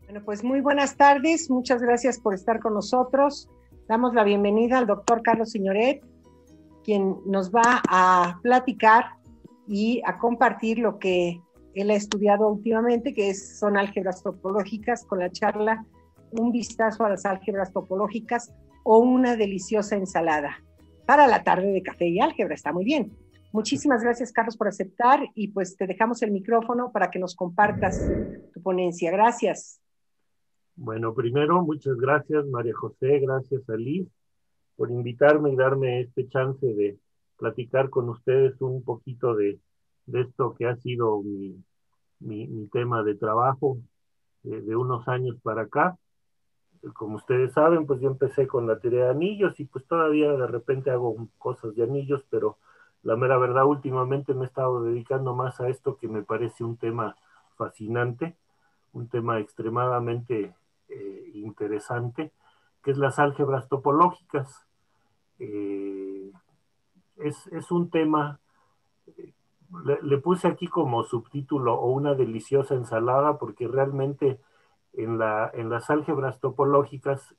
Bueno, pues muy buenas tardes, muchas gracias por estar con nosotros. Damos la bienvenida al doctor Carlos Signoret, quien nos va a platicar y a compartir lo que él ha estudiado últimamente, que son álgebras topológicas, con la charla Un vistazo a las álgebras topológicas o una deliciosa ensalada para la tarde de café y álgebra. Está muy bien. Muchísimas gracias, Carlos, por aceptar, y pues te dejamos el micrófono para que nos compartas tu ponencia. Gracias. Bueno, primero, muchas gracias, María José, gracias a Liz por invitarme y darme este chance de platicar con ustedes un poquito de esto que ha sido mi tema de trabajo de unos años para acá. Como ustedes saben, pues yo empecé con la teoría de anillos y pues todavía de repente hago cosas de anillos, pero la mera verdad últimamente me he estado dedicando más a esto que me parece un tema fascinante, un tema extremadamente interesante, que es las álgebras topológicas. Eh, es un tema, le puse aquí como subtítulo o una deliciosa ensalada, porque realmente en las álgebras topológicas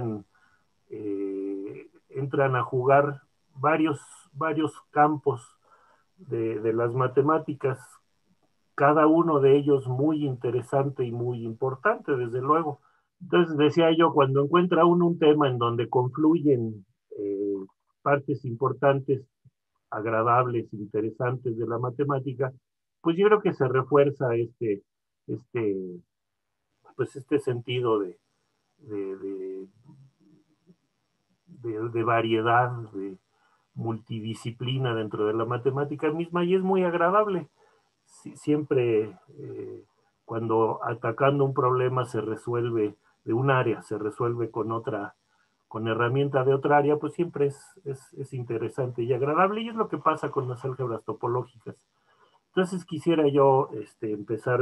entran a jugar varios campos de las matemáticas, cada uno de ellos muy interesante y muy importante, desde luego. Entonces decía yo, cuando encuentra uno un tema en donde confluyen partes importantes, agradables, interesantes de la matemática, pues yo creo que se refuerza este, este sentido de, de, de variedad, de multidisciplina dentro de la matemática misma, y es muy agradable. Siempre cuando atacando un problema se resuelve de un área, se resuelve con otra, con herramienta de otra área, pues siempre es interesante y agradable, y es lo que pasa con las álgebras topológicas. Entonces quisiera yo empezar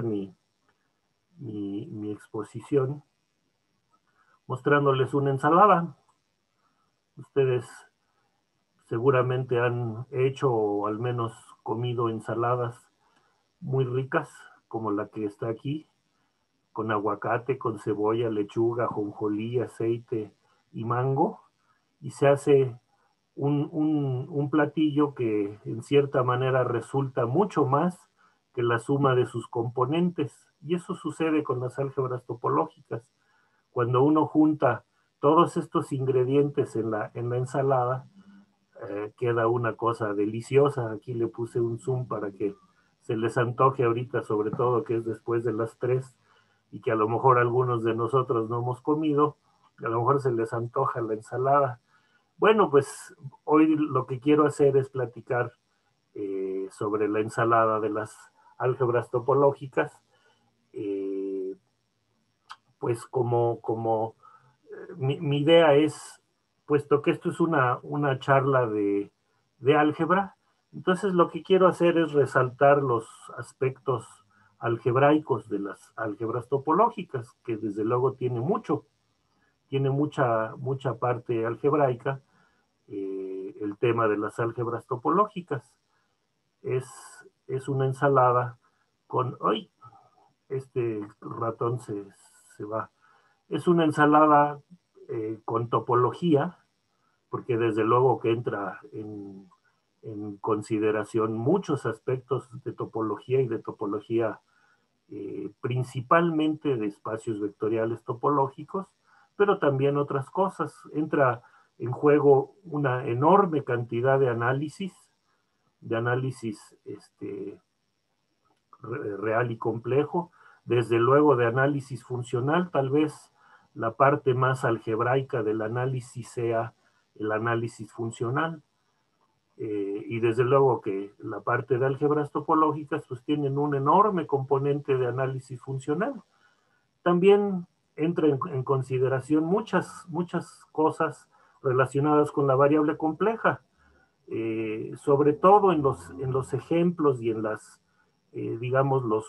mi exposición mostrándoles una ensalada. Ustedes seguramente han hecho o al menos comido ensaladas muy ricas, como la que está aquí, con aguacate, con cebolla, lechuga, jonjolí, aceite y mango, y se hace un platillo que en cierta manera resulta mucho más que la suma de sus componentes. Y eso sucede con las álgebras topológicas. Cuando uno junta todos estos ingredientes en la ensalada, queda una cosa deliciosa. Aquí le puse un zoom para que se les antoje ahorita, sobre todo que es después de las 3 y que a lo mejor algunos de nosotros no hemos comido, a lo mejor se les antoja la ensalada. Bueno, pues hoy lo que quiero hacer es platicar sobre la ensalada de las álgebras topológicas, eh, pues mi idea es, puesto que esto es una charla de álgebra, entonces lo que quiero hacer es resaltar los aspectos algebraicos de las álgebras topológicas, que desde luego tiene mucha parte algebraica, el tema de las álgebras topológicas. Es, es una ensalada con, ¡ay! Este ratón se va. Es una ensalada con topología, porque desde luego que entra en consideración muchos aspectos de topología y de topología principalmente de espacios vectoriales topológicos, pero también otras cosas. Entra en juego una enorme cantidad de análisis real y complejo, desde luego de análisis funcional. Tal vez la parte más algebraica del análisis sea el análisis funcional, y desde luego que la parte de álgebras topológicas pues tienen un enorme componente de análisis funcional. También entra en consideración muchas cosas relacionadas con la variable compleja, sobre todo en los ejemplos y en las, digamos, los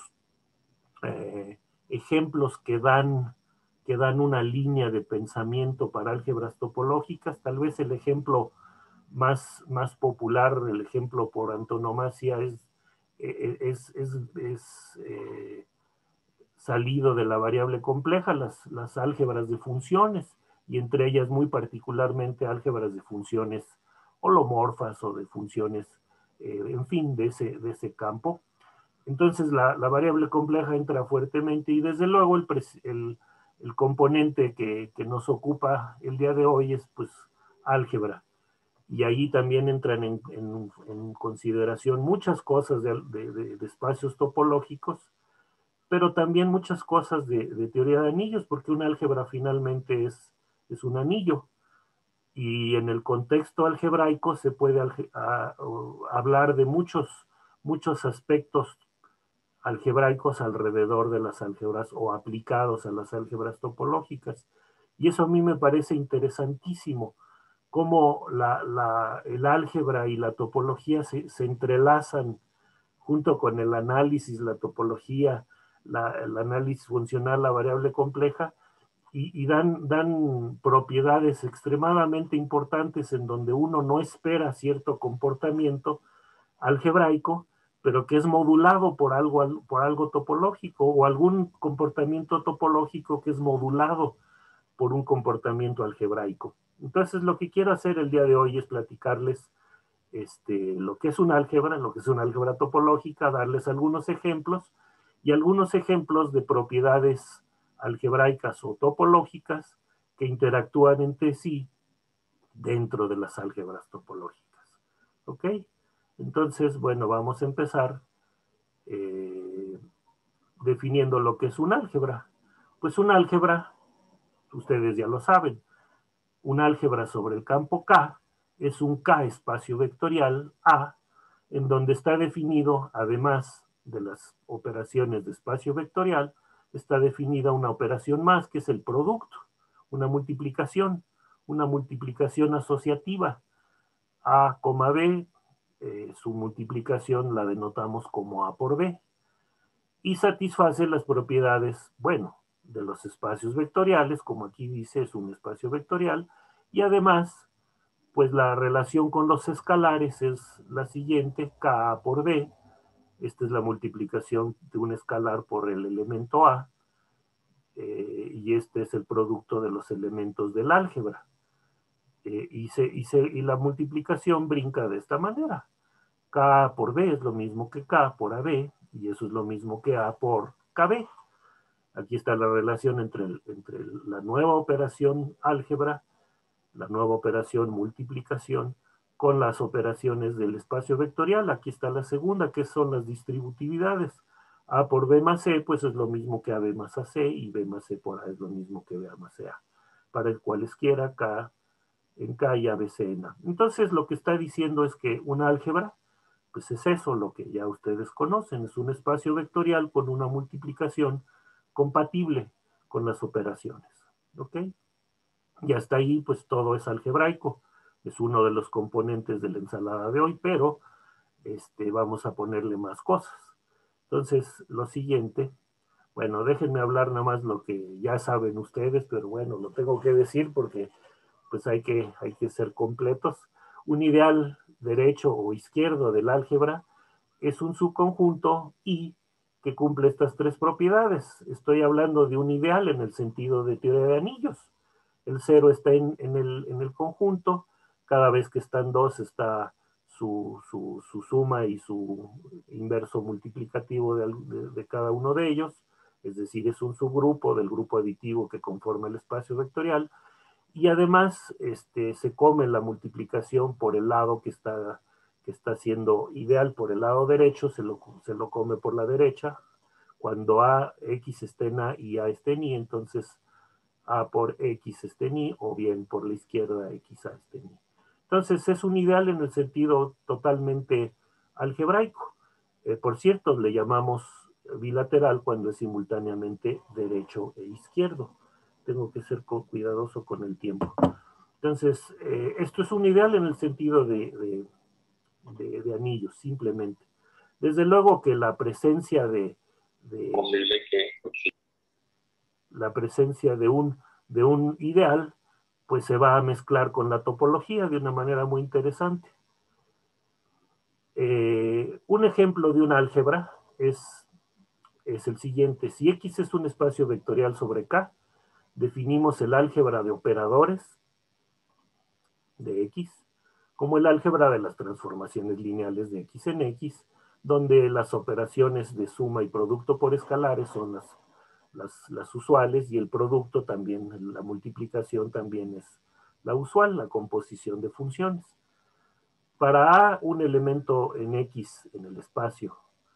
ejemplos que dan una línea de pensamiento para álgebras topológicas. Tal vez el ejemplo más popular, el ejemplo por antonomasia, es salido de la variable compleja, las álgebras de funciones, y entre ellas muy particularmente álgebras de funciones holomorfas o de funciones, en fin, de ese campo. Entonces la variable compleja entra fuertemente, y desde luego el componente que nos ocupa el día de hoy es pues álgebra. Y ahí también entran en consideración muchas cosas de espacios topológicos, pero también muchas cosas de teoría de anillos, porque un álgebra finalmente es un anillo. Y en el contexto algebraico se puede hablar de muchos aspectos algebraicos alrededor de las álgebras o aplicados a las álgebras topológicas. Y eso a mí me parece interesantísimo, cómo el álgebra y la topología se entrelazan junto con el análisis, la topología, el análisis funcional, la variable compleja, y dan propiedades extremadamente importantes en donde uno no espera cierto comportamiento algebraico, pero que es modulado por algo topológico, o algún comportamiento topológico que es modulado por un comportamiento algebraico. Entonces, lo que quiero hacer el día de hoy es platicarles lo que es una álgebra topológica, darles algunos ejemplos y algunos ejemplos de propiedades algebraicas o topológicas que interactúan entre sí dentro de las álgebras topológicas. ¿Ok? Entonces, bueno, vamos a empezar definiendo lo que es un álgebra. Pues un álgebra, ustedes ya lo saben, un álgebra sobre el campo K es un K espacio vectorial A, en donde está definido, además de las operaciones de espacio vectorial, está definida una operación más, que es el producto, una multiplicación asociativa. A, B, su multiplicación la denotamos como A por B, y satisface las propiedades, bueno, de los espacios vectoriales, como aquí dice, es un espacio vectorial, y además, pues la relación con los escalares es la siguiente: K por B, esta es la multiplicación de un escalar por el elemento A, y este es el producto de los elementos del álgebra. Y la multiplicación brinca de esta manera: K por B es lo mismo que K por AB, y eso es lo mismo que A por KB. Aquí está la relación entre la nueva operación álgebra, la nueva operación multiplicación, con las operaciones del espacio vectorial. Aquí está la segunda, que son las distributividades. A por B más C, pues es lo mismo que AB más AC, y B más C por A es lo mismo que B más A. Para el cualesquiera K en K y ABC en A. Entonces, lo que está diciendo es que una álgebra, pues es eso, lo que ya ustedes conocen, es un espacio vectorial con una multiplicación compatible con las operaciones. ¿Ok? Y hasta ahí, pues todo es algebraico. Es uno de los componentes de la ensalada de hoy, pero vamos a ponerle más cosas. Entonces, lo siguiente, bueno, déjenme hablar nada más lo que ya saben ustedes, pero bueno, lo tengo que decir porque pues hay que ser completos. Un ideal derecho o izquierdo del álgebra es un subconjunto I que cumple estas tres propiedades. Estoy hablando de un ideal en el sentido de teoría de anillos. El cero está en el conjunto, cada vez que están dos está su suma y su inverso multiplicativo de cada uno de ellos, es decir, es un subgrupo del grupo aditivo que conforma el espacio vectorial, y además se come la multiplicación por el lado que está siendo ideal, por el lado derecho, se lo come por la derecha. Cuando X está en A y A está en Y, entonces A por X está en Y, o bien por la izquierda X A está en Y. Entonces es un ideal en el sentido totalmente algebraico. Por cierto, le llamamos bilateral cuando es simultáneamente derecho e izquierdo. Tengo que ser cuidadoso con el tiempo. Entonces, esto es un ideal en el sentido de anillos, simplemente. Desde luego que la presencia de un ideal, pues se va a mezclar con la topología de una manera muy interesante. Un ejemplo de un álgebra es es el siguiente. Si X es un espacio vectorial sobre K, definimos el álgebra de operadores de X como el álgebra de las transformaciones lineales de X en X, donde las operaciones de suma y producto por escalares son las usuales, y el producto también, la multiplicación también es la usual, la composición de funciones. Para A, un elemento en X, en el espacio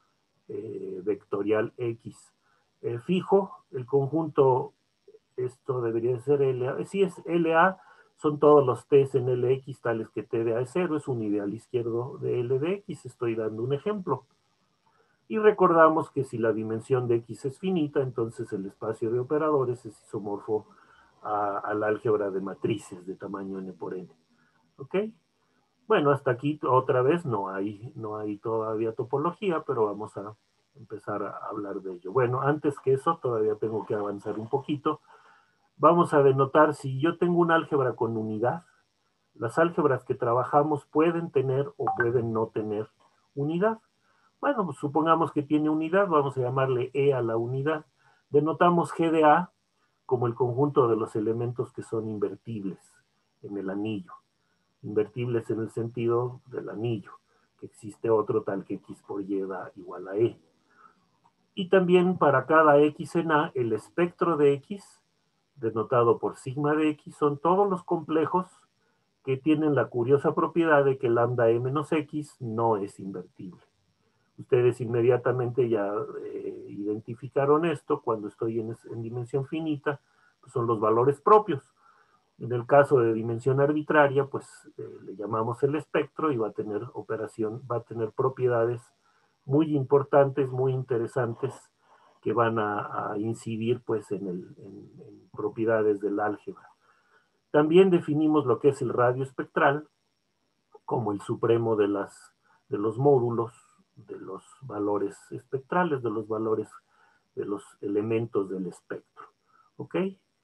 vectorial X fijo, el conjunto, esto debería ser LA, si es LA, son todos los T's en LX tales que T de A es 0, es un ideal izquierdo de L de X, estoy dando un ejemplo. Y recordamos que si la dimensión de X es finita, entonces el espacio de operadores es isomorfo al álgebra de matrices de tamaño n por n. ¿Ok? Bueno, hasta aquí otra vez no hay todavía topología, pero vamos a empezar a hablar de ello. Bueno, antes que eso, todavía tengo que avanzar un poquito. Vamos a denotar si yo tengo un álgebra con unidad. Las álgebras que trabajamos pueden tener o pueden no tener unidad. Bueno, pues supongamos que tiene unidad, vamos a llamarle E a la unidad. Denotamos G de A como el conjunto de los elementos que son invertibles en el anillo. Invertibles en el sentido del anillo, que existe otro tal que X por Y da igual a E. Y también para cada X en A, el espectro de X, denotado por sigma de X, son todos los complejos que tienen la curiosa propiedad de que lambda E menos X no es invertible. Ustedes inmediatamente ya identificaron esto. Cuando estoy en dimensión finita, pues son los valores propios. En el caso de dimensión arbitraria, pues le llamamos el espectro y va a tener va a tener propiedades muy importantes, muy interesantes, que van a incidir pues en propiedades del álgebra. También definimos lo que es el radio espectral como el supremo de los módulos, de los valores espectrales, de los valores de los elementos del espectro. ¿Ok?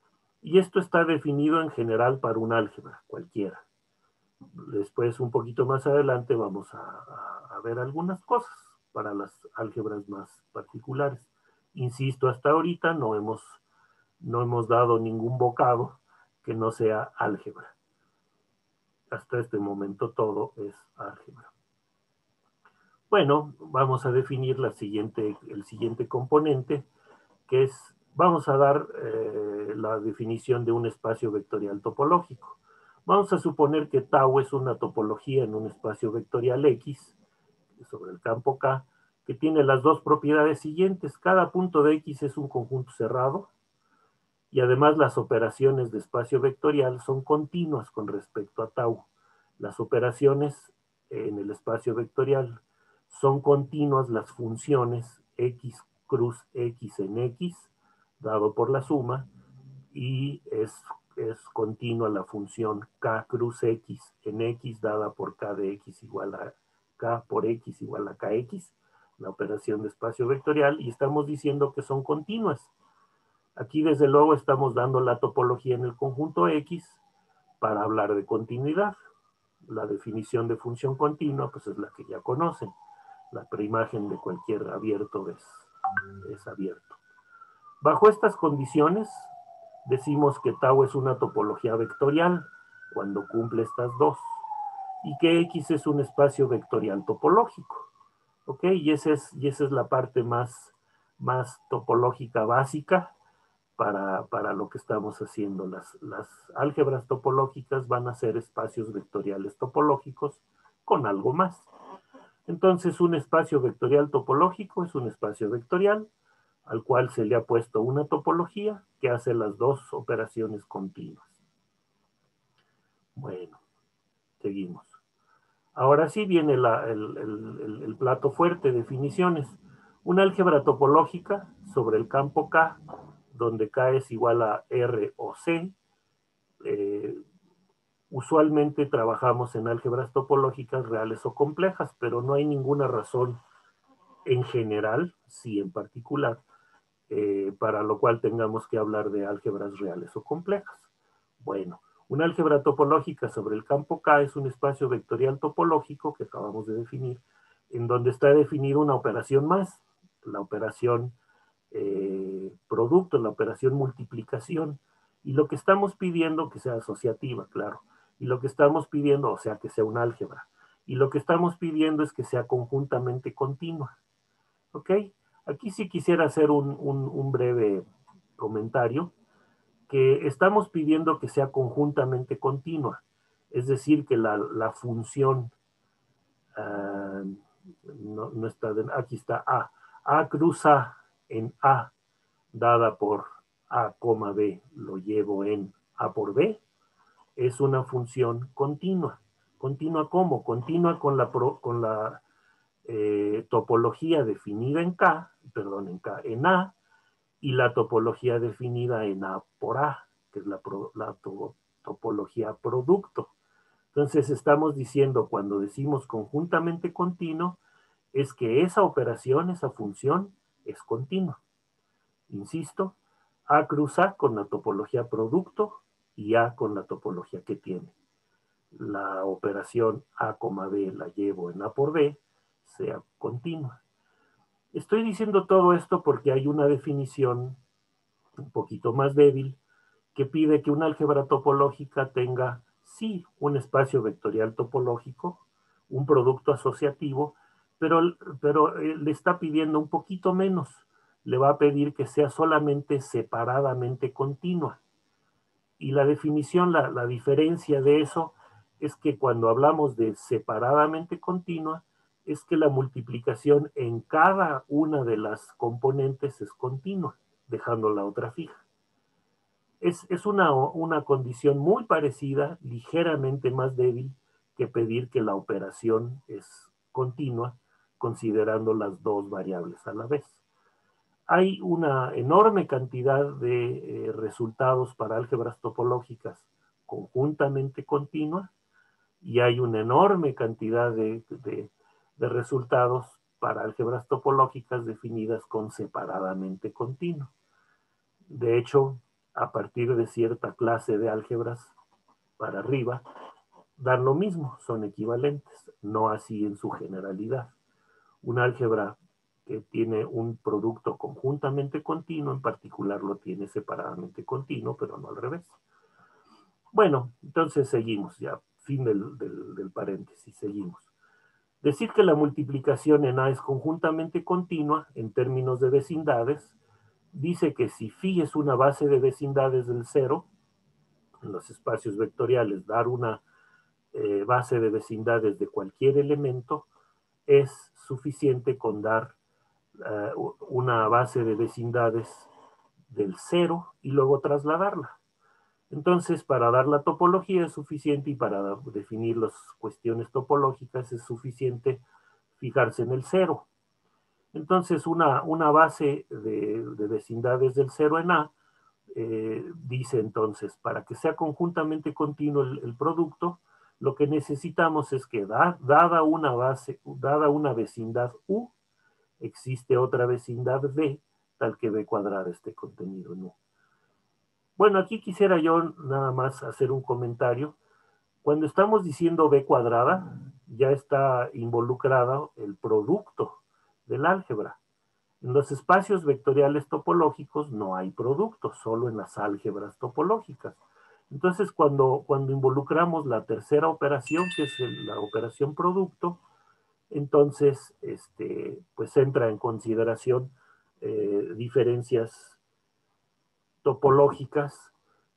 Y esto está definido en general para un álgebra cualquiera. Después, un poquito más adelante, vamos a ver algunas cosas para las álgebras más particulares. Insisto, hasta ahorita no hemos dado ningún vocado que no sea álgebra. Hasta este momento todo es álgebra. Bueno, vamos a definir el siguiente componente, que es, vamos a dar la definición de un espacio vectorial topológico. Vamos a suponer que tau es una topología en un espacio vectorial X, sobre el campo K, que tiene las dos propiedades siguientes. Cada punto de X es un conjunto cerrado, y además las operaciones de espacio vectorial son continuas con respecto a tau. Las operaciones en el espacio vectorial son continuas las funciones X cruz X en X, dado por la suma, y es continua la función K cruz X en X, dada por K de X igual a K por X igual a KX, la operación de espacio vectorial, y estamos diciendo que son continuas. Aquí desde luego estamos dando la topología en el conjunto X para hablar de continuidad. La definición de función continua pues es la que ya conocen. La preimagen de cualquier abierto es abierto. Bajo estas condiciones, decimos que tau es una topología vectorial cuando cumple estas dos, y que X es un espacio vectorial topológico. ¿Ok? Y esa es la parte más topológica básica para lo que estamos haciendo. Las álgebras topológicas van a ser espacios vectoriales topológicos con algo más. Entonces, un espacio vectorial topológico es un espacio vectorial al cual se le ha puesto una topología que hace las dos operaciones continuas. Bueno, seguimos. Ahora sí viene el plato fuerte, definiciones. Una álgebra topológica sobre el campo K, donde K es igual a R o C. Usualmente trabajamos en álgebras topológicas reales o complejas, pero no hay ninguna razón en general, sí en particular, para lo cual tengamos que hablar de álgebras reales o complejas. Bueno, una álgebra topológica sobre el campo K es un espacio vectorial topológico que acabamos de definir, en donde está definida una operación más, la operación producto, en la operación multiplicación. Y lo que estamos pidiendo que sea asociativa, claro. Y lo que estamos pidiendo, o sea, que sea un álgebra. Y lo que estamos pidiendo es que sea conjuntamente continua. ¿Ok? Aquí sí quisiera hacer un breve comentario, que estamos pidiendo que sea conjuntamente continua. Es decir, que la función, no está, aquí está A. A cruza en A, dada por A, B, lo llevo en A por B, es una función continua. ¿Continua cómo? Continua con la topología definida en K, perdón, en A, y la topología definida en A por A, que es la topología producto. Entonces estamos diciendo, cuando decimos conjuntamente continuo, es que esa operación, esa función, es continua. Insisto, A cruza con la topología producto y A con la topología que tiene. La operación A, B la llevo en A por B, sea continua. Estoy diciendo todo esto porque hay una definición un poquito más débil que pide que una álgebra topológica tenga, sí, un espacio vectorial topológico, un producto asociativo, pero le está pidiendo un poquito menos. Le va a pedir que sea solamente separadamente continua. Y la definición, la diferencia de eso es que cuando hablamos de separadamente continua, es que la multiplicación en cada una de las componentes es continua, dejando la otra fija. Es una condición muy parecida, ligeramente más débil, que pedir que la operación es continua, considerando las dos variables a la vez. Hay una enorme cantidad de resultados para álgebras topológicas conjuntamente continuas y hay una enorme cantidad de resultados para álgebras topológicas definidas con separadamente continuo. De hecho, a partir de cierta clase de álgebras para arriba, dan lo mismo, son equivalentes, no así en su generalidad. Un álgebra que tiene un producto conjuntamente continuo, en particular lo tiene separadamente continuo, pero no al revés. Bueno, entonces seguimos, ya, fin del paréntesis, seguimos. Decir que la multiplicación en A es conjuntamente continua, en términos de vecindades, dice que si phi es una base de vecindades del cero, en los espacios vectoriales, dar una base de vecindades de cualquier elemento, es suficiente con dar una base de vecindades del cero y luego trasladarla. Entonces, para dar la topología es suficiente y para definir las cuestiones topológicas es suficiente fijarse en el cero. Entonces, una base de vecindades del cero en A dice entonces, para que sea conjuntamente continuo el producto, lo que necesitamos es que dada una vecindad U, existe otra vecindad B, tal que B cuadrada esté contenido en U. Bueno, aquí quisiera yo nada más hacer un comentario. Cuando estamos diciendo B cuadrada, ya está involucrado el producto del álgebra. En los espacios vectoriales topológicos no hay producto, solo en las álgebras topológicas. Entonces, cuando involucramos la tercera operación, que es la operación producto, entonces pues entra en consideración diferencias topológicas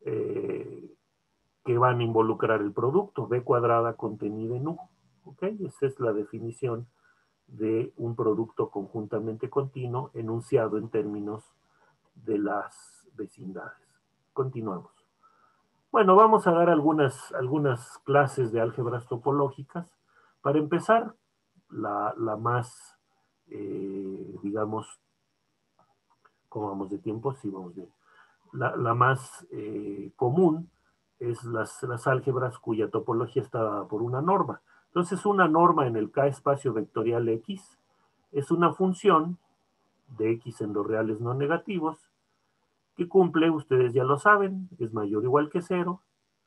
que van a involucrar el producto, B cuadrada contenida en U. ¿Okay? Esa es la definición de un producto conjuntamente continuo enunciado en términos de las vecindades. Continuamos. Bueno, vamos a dar algunas clases de álgebras topológicas. Para empezar, la más, digamos, ¿cómo vamos de tiempo? Sí, vamos bien. La más común es las álgebras cuya topología está dada por una norma. Entonces, una norma en el K espacio vectorial X es una función de X en los reales no negativos que cumple, ustedes ya lo saben, es mayor o igual que 0.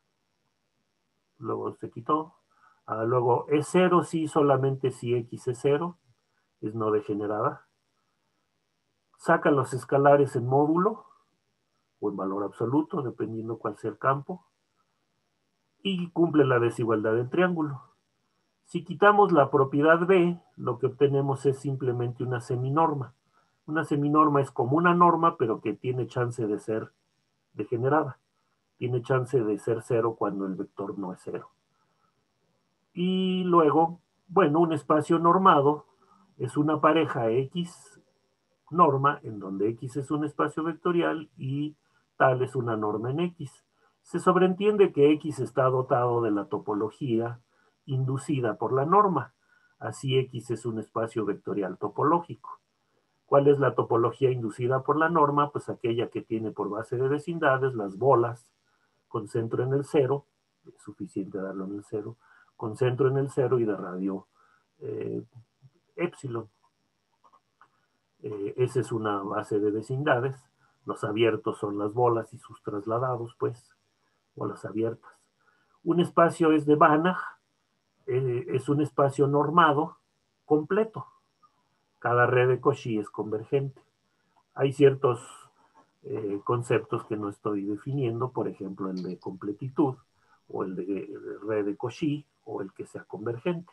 Luego se quitó. Luego es 0 si solamente si X es 0, es no degenerada. saca los escalares en módulo o en valor absoluto, dependiendo cuál sea el campo, y cumple la desigualdad del triángulo. Si quitamos la propiedad B, lo que obtenemos es simplemente una seminorma. Una seminorma es como una norma, pero que tiene chance de ser degenerada. Tiene chance de ser cero cuando el vector no es cero. Y luego, bueno, un espacio normado es una pareja X norma, en donde X es un espacio vectorial y tal es una norma en X. Se sobreentiende que X está dotado de la topología inducida por la norma. Así X es un espacio vectorial topológico. ¿Cuál es la topología inducida por la norma? Pues aquella que tiene por base de vecindades las bolas con centro en el cero, es suficiente darlo en el cero, con centro en el cero y de radio épsilon. Esa es una base de vecindades. Los abiertos son las bolas y sus trasladados, pues, bolas abiertas. Un espacio es de Banach, es un espacio normado completo. Cada red de Cauchy es convergente. Hay ciertos conceptos que no estoy definiendo, por ejemplo, el de completitud, o el de red de Cauchy, o el que sea convergente.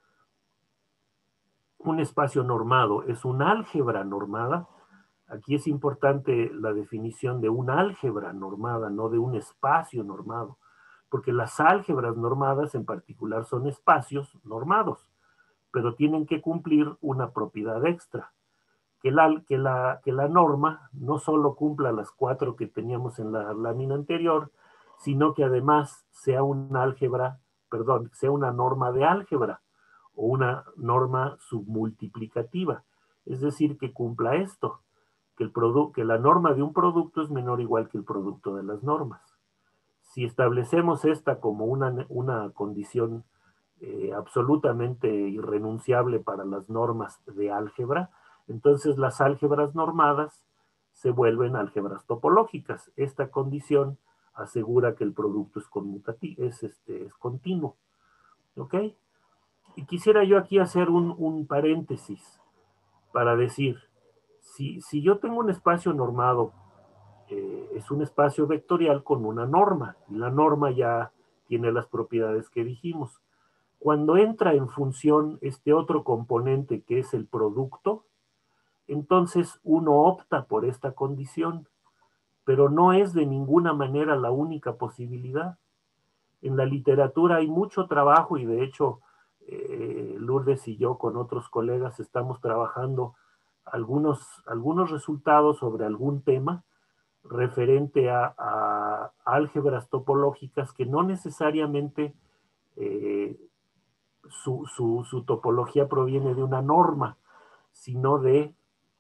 Un espacio normado es una álgebra normada. Aquí es importante la definición de una álgebra normada, no de un espacio normado, porque las álgebras normadas en particular son espacios normados, pero tienen que cumplir una propiedad extra, que la norma no solo cumpla las 4 que teníamos en la lámina anterior, sino que además sea una álgebra, perdón, sea una norma de álgebra o una norma submultiplicativa, es decir, que cumpla esto, que la norma de un producto es menor o igual que el producto de las normas. Si establecemos esta como una condición absolutamente irrenunciable para las normas de álgebra, entonces las álgebras normadas se vuelven álgebras topológicas. Esta condición asegura que el producto es conmutativo, es continuo. ¿Ok? Y quisiera yo aquí hacer un paréntesis para decir, si yo tengo un espacio normado, es un espacio vectorial con una norma, y la norma ya tiene las propiedades que dijimos. Cuando entra en función este otro componente que es el producto, entonces uno opta por esta condición, pero no es de ninguna manera la única posibilidad. En la literatura hay mucho trabajo y de hecho Lourdes y yo con otros colegas estamos trabajando algunos resultados sobre algún tema referente a álgebras topológicas que no necesariamente su topología proviene de una norma, sino de,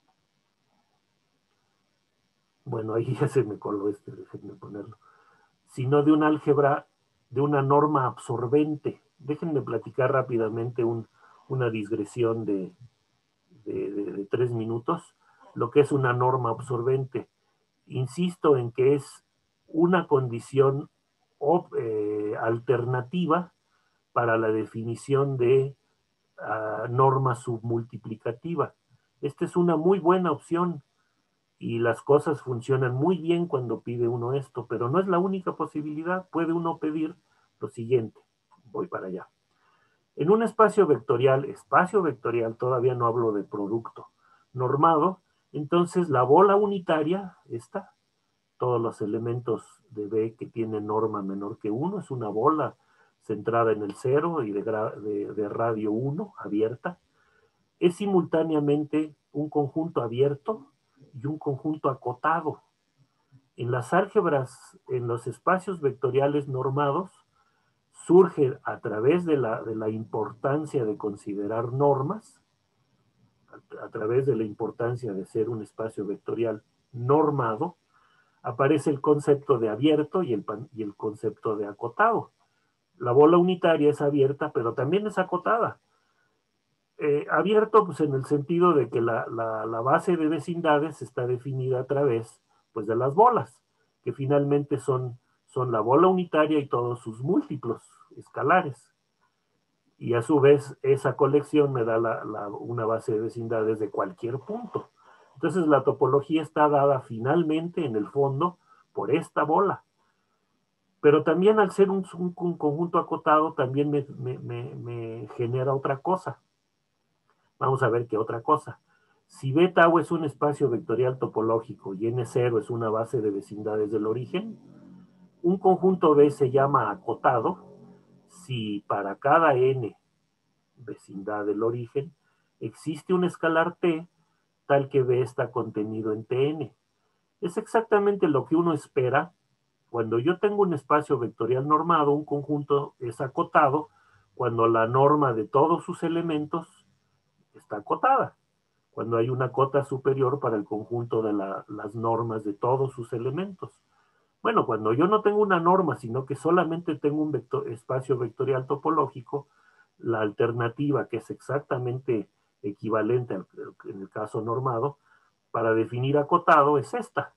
bueno, ahí ya se me coló déjenme ponerlo, sino de un álgebra, de una norma absorbente. Déjenme platicar rápidamente una digresión de 3 minutos, lo que es una norma absorbente. Insisto en que es una condición alternativa para la definición de norma submultiplicativa. Esta es una muy buena opción y las cosas funcionan muy bien cuando pide uno esto, pero no es la única posibilidad. Puede uno pedir lo siguiente. Voy para allá. En un espacio vectorial, todavía no hablo de producto normado, entonces la bola unitaria, esta, todos los elementos de B que tienen norma menor que 1, es una bola centrada en el 0 y de radio 1, abierta, es simultáneamente un conjunto abierto y un conjunto acotado. En las álgebras, en los espacios vectoriales normados, surge a través de la importancia de considerar normas, a través de la importancia de ser un espacio vectorial normado, aparece el concepto de abierto y el concepto de acotado. La bola unitaria es abierta, pero también es acotada. Abierto, pues en el sentido de que la base de vecindades está definida a través, pues, de las bolas, que finalmente son la bola unitaria y todos sus múltiplos escalares. Y a su vez, esa colección me da una base de vecindades de cualquier punto. Entonces la topología está dada finalmente en el fondo por esta bola. Pero también al ser un conjunto acotado también me genera otra cosa. Vamos a ver qué otra cosa. Si B tau es un espacio vectorial topológico y N0 es una base de vecindades del origen, un conjunto B se llama acotado si para cada N vecindad del origen existe un escalar T tal que B está contenido en Tn. Es exactamente lo que uno espera. Cuando yo tengo un espacio vectorial normado, un conjunto es acotado cuando la norma de todos sus elementos está acotada. Cuando hay una cota superior para el conjunto de las normas de todos sus elementos. Bueno, cuando yo no tengo una norma, sino que solamente tengo un espacio vectorial topológico, la alternativa, que es exactamente equivalente en el caso normado, para definir acotado es esta.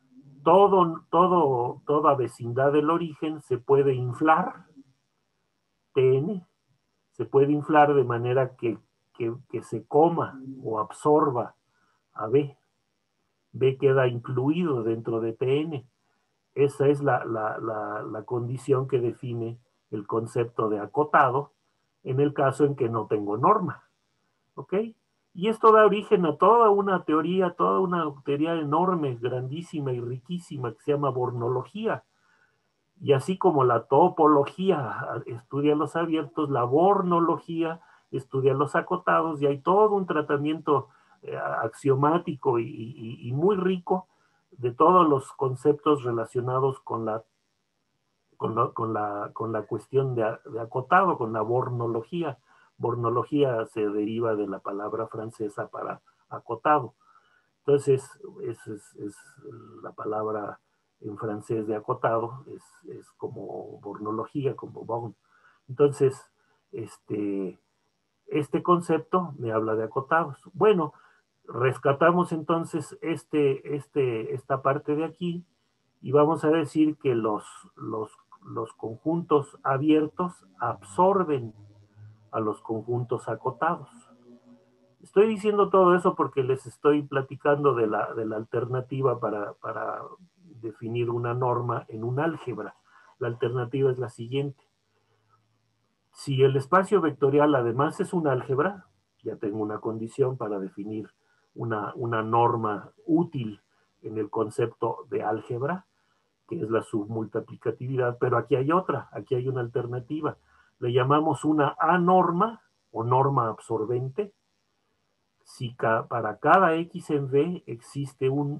Toda vecindad del origen se puede inflar, Tn, se puede inflar de manera que se coma o absorba a B. B queda incluido dentro de Tn. Esa es la condición que define el concepto de acotado en el caso en que no tengo norma. ¿Ok? Y esto da origen a toda una teoría enorme, grandísima y riquísima que se llama bornología. Y así como la topología estudia los abiertos, la bornología estudia los acotados, y hay todo un tratamiento axiomático y muy rico de todos los conceptos relacionados con la cuestión de acotado, con la bornología. Bornología se deriva de la palabra francesa para acotado. Entonces, es la palabra en francés de acotado, es como bornología, como born. Entonces, este concepto me habla de acotados. Bueno, rescatamos entonces esta parte de aquí y vamos a decir que los conjuntos abiertos absorben a los conjuntos acotados. Estoy diciendo todo eso porque les estoy platicando de la alternativa para definir una norma en un álgebra. La alternativa es la siguiente. Si el espacio vectorial además es un álgebra, ya tengo una condición para definir una norma útil en el concepto de álgebra, que es la submultiplicatividad, pero aquí hay otra, aquí hay una alternativa. Le llamamos una anorma o norma absorbente. Si para cada x en V existe un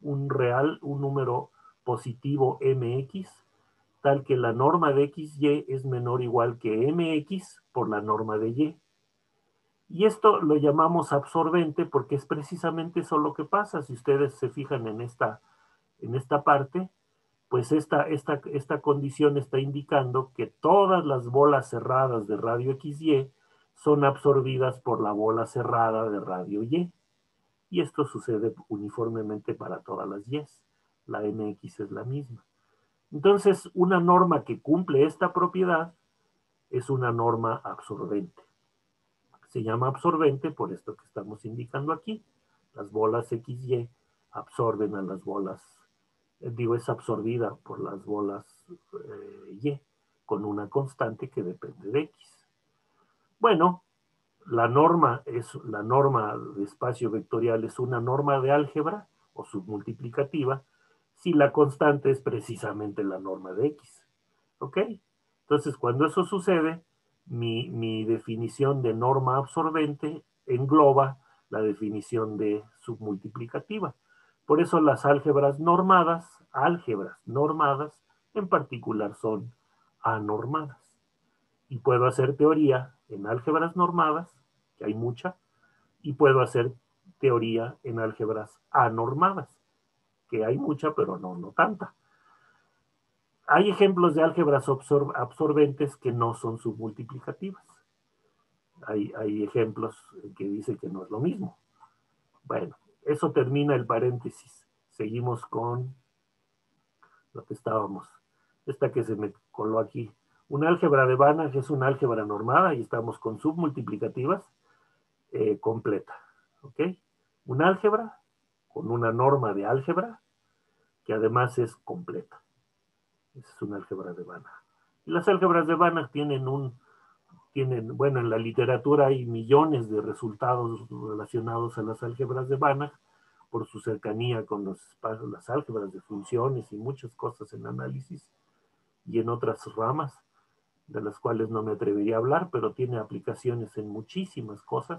número positivo mx, tal que la norma de xy es menor o igual que mx por la norma de y. Y esto lo llamamos absorbente porque es precisamente eso lo que pasa. Si ustedes se fijan en esta parte, pues esta condición está indicando que todas las bolas cerradas de radio XY son absorbidas por la bola cerrada de radio Y. Y esto sucede uniformemente para todas las Y's. La MX es la misma. Entonces, una norma que cumple esta propiedad es una norma absorbente. Se llama absorbente por esto que estamos indicando aquí. Las bolas XY absorben a las bolas, es absorbida por las bolas Y con una constante que depende de X. Bueno, la norma de espacio vectorial es una norma de álgebra o submultiplicativa si la constante es precisamente la norma de X. ¿Ok? Entonces, cuando eso sucede, mi definición de norma absorbente engloba la definición de submultiplicativa. Por eso las álgebras normadas, en particular son anormadas. Y puedo hacer teoría en álgebras normadas, que hay mucha, y puedo hacer teoría en álgebras anormadas, que hay mucha, pero no tanta. Hay ejemplos de álgebras absorbentes que no son submultiplicativas. Hay ejemplos que dicen que no es lo mismo. Bueno, eso termina el paréntesis. Seguimos con lo que estábamos. Esta que se me coló aquí. Una álgebra de Banach es una álgebra normada y estamos con submultiplicativas completa. ¿Ok? Un álgebra con una norma de álgebra que además es completa. Esa es una álgebra de Banach. Y las álgebras de Banach bueno, en la literatura hay millones de resultados relacionados a las álgebras de Banach por su cercanía con las álgebras de funciones y muchas cosas en análisis y en otras ramas, de las cuales no me atrevería a hablar, pero tiene aplicaciones en muchísimas cosas.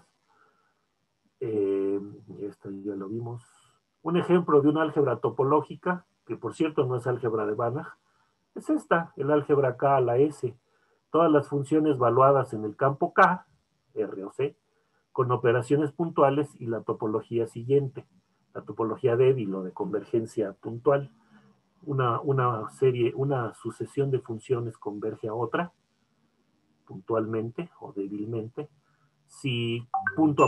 Esta ya lo vimos. Un ejemplo de una álgebra topológica, que por cierto no es álgebra de Banach, es esta, el álgebra K a la S. Todas las funciones valuadas en el campo K, R o C, con operaciones puntuales y la topología siguiente, la topología débil o de convergencia puntual. Una sucesión de funciones converge a otra, puntualmente o débilmente, si punto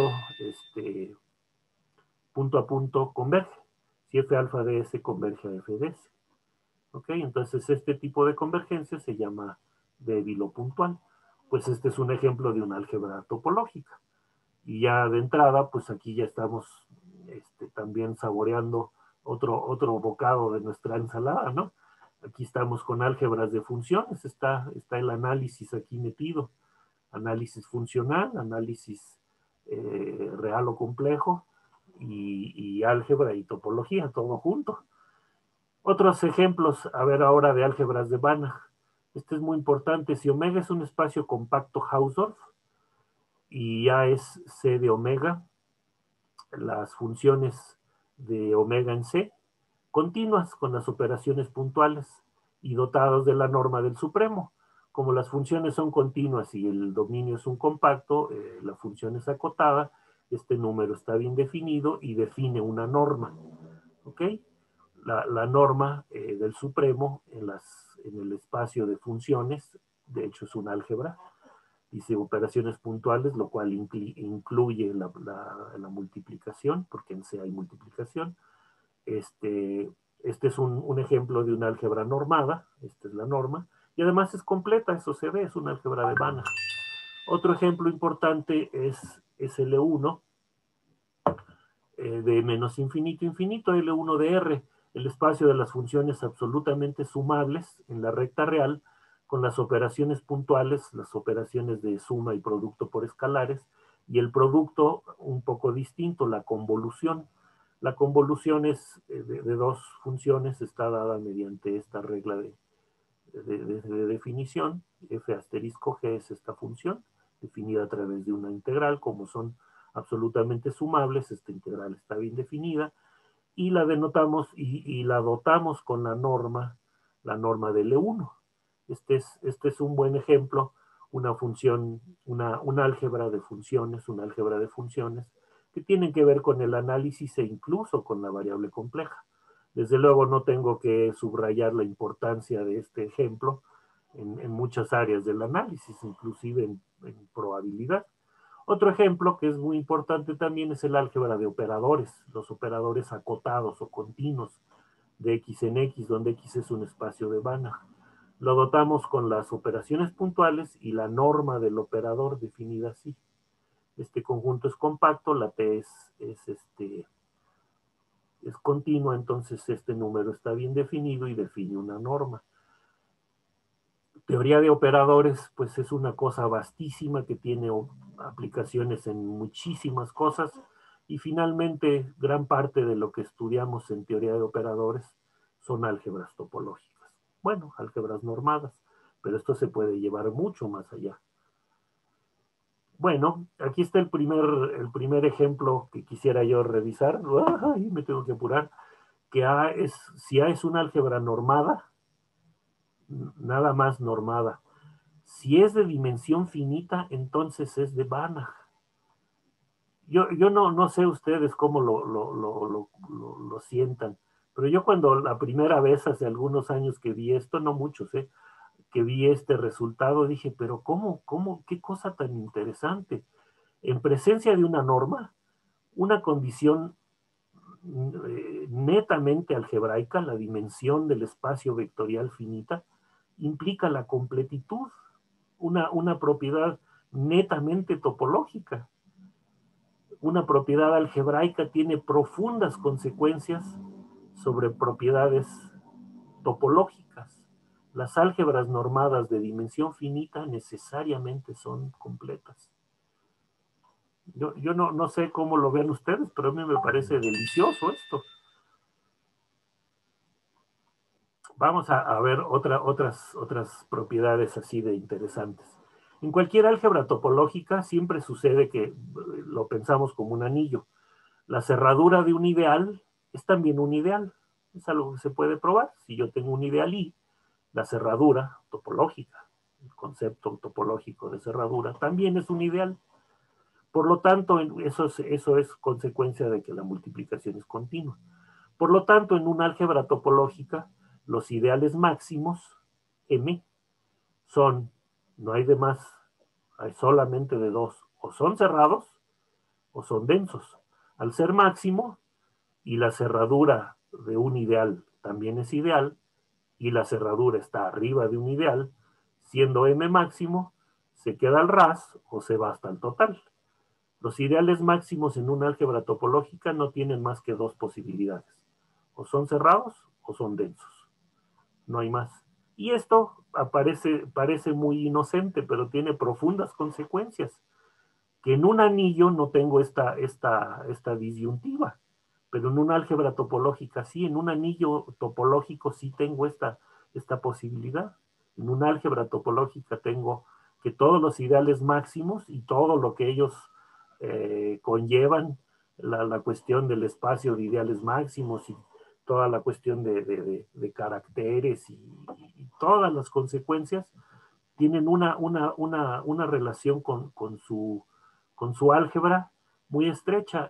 a punto converge, si f alfa de s converge a f de s. ¿Ok? Entonces este tipo de convergencia se llama débil o puntual. Pues este es un ejemplo de una álgebra topológica. Y ya de entrada, pues aquí ya estamos también saboreando otro bocado de nuestra ensalada, ¿no? Aquí estamos con álgebras de funciones, está el análisis aquí metido. Análisis funcional, análisis real o complejo, y álgebra y topología, todo junto. Otros ejemplos, a ver ahora, de álgebras de Banach. Este es muy importante. Si omega es un espacio compacto Hausdorff y A es C de omega, las funciones de omega en C, continuas con las operaciones puntuales y dotados de la norma del supremo. Como las funciones son continuas y el dominio es un compacto, la función es acotada, este número está bien definido y define una norma. ¿Ok? La norma del supremo en el espacio de funciones, de hecho es un álgebra, dice operaciones puntuales, lo cual incluye la multiplicación, porque en C hay multiplicación. Este es un ejemplo de una álgebra normada, esta es la norma, y además es completa, eso se ve, es una álgebra de Banach. Otro ejemplo importante es L1, de menos infinito a infinito, L1 de R, el espacio de las funciones absolutamente sumables en la recta real, con las operaciones puntuales, las operaciones de suma y producto por escalares, y el producto un poco distinto, la convolución. La convolución es de dos funciones, está dada mediante esta regla de definición. F asterisco G es esta función, definida a través de una integral. Como son absolutamente sumables, esta integral está bien definida, y la denotamos y la dotamos con la norma de L1. Este es un buen ejemplo, una función, una álgebra de funciones, que tienen que ver con el análisis e incluso con la variable compleja. Desde luego no tengo que subrayar la importancia de este ejemplo en muchas áreas del análisis, inclusive en probabilidad. Otro ejemplo que es muy importante también es el álgebra de operadores, los operadores acotados o continuos de X en X, donde X es un espacio de Banach. Lo dotamos con las operaciones puntuales y la norma del operador definida así. Este conjunto es compacto, la T es continua, entonces este número está bien definido y define una norma. Teoría de operadores, pues es una cosa vastísima que tiene aplicaciones en muchísimas cosas, y finalmente gran parte de lo que estudiamos en teoría de operadores son álgebras topológicas. Bueno, álgebras normadas, pero esto se puede llevar mucho más allá. Bueno, aquí está el primer ejemplo que quisiera yo revisar. ¡Ay, me tengo que apurar! Que si A es una álgebra normada, nada más normada. Si es de dimensión finita, entonces es de Banach. Yo no sé ustedes cómo lo sientan, pero yo cuando la primera vez, hace algunos años que vi esto, no muchos, que vi este resultado, dije, pero qué cosa tan interesante. En presencia de una norma, una condición netamente algebraica, la dimensión del espacio vectorial finita, implica la completitud, una propiedad netamente topológica. una propiedad algebraica tiene profundas consecuencias sobre propiedades topológicas. Las álgebras normadas de dimensión finita necesariamente son completas. Yo no sé cómo lo vean ustedes, pero a mí me parece delicioso esto. Vamos a ver otras propiedades así de interesantes. En cualquier álgebra topológica siempre sucede que lo pensamos como un anillo. La cerradura de un ideal es también un ideal. Es algo que se puede probar. Si yo tengo un ideal I, la cerradura topológica, el concepto topológico de cerradura, también es un ideal. Por lo tanto, eso es consecuencia de que la multiplicación es continua. Por lo tanto, en una álgebra topológica, los ideales máximos, M, son, no hay de más, hay solamente de dos, o son cerrados o son densos. Al ser máximo, y la cerradura de un ideal también es ideal, y la cerradura está arriba de un ideal, siendo M máximo, se queda al ras o se va hasta el total. Los ideales máximos en una álgebra topológica no tienen más que dos posibilidades. O son cerrados o son densos. No hay más. Y esto parece muy inocente, pero tiene profundas consecuencias. Que en un anillo no tengo esta disyuntiva, pero en una álgebra topológica sí, en un anillo topológico sí tengo esta posibilidad. En una álgebra topológica tengo que todos los ideales máximos y todo lo que ellos conllevan, la cuestión del espacio de ideales máximos y toda la cuestión de caracteres y todas las consecuencias tienen una relación con su álgebra muy estrecha,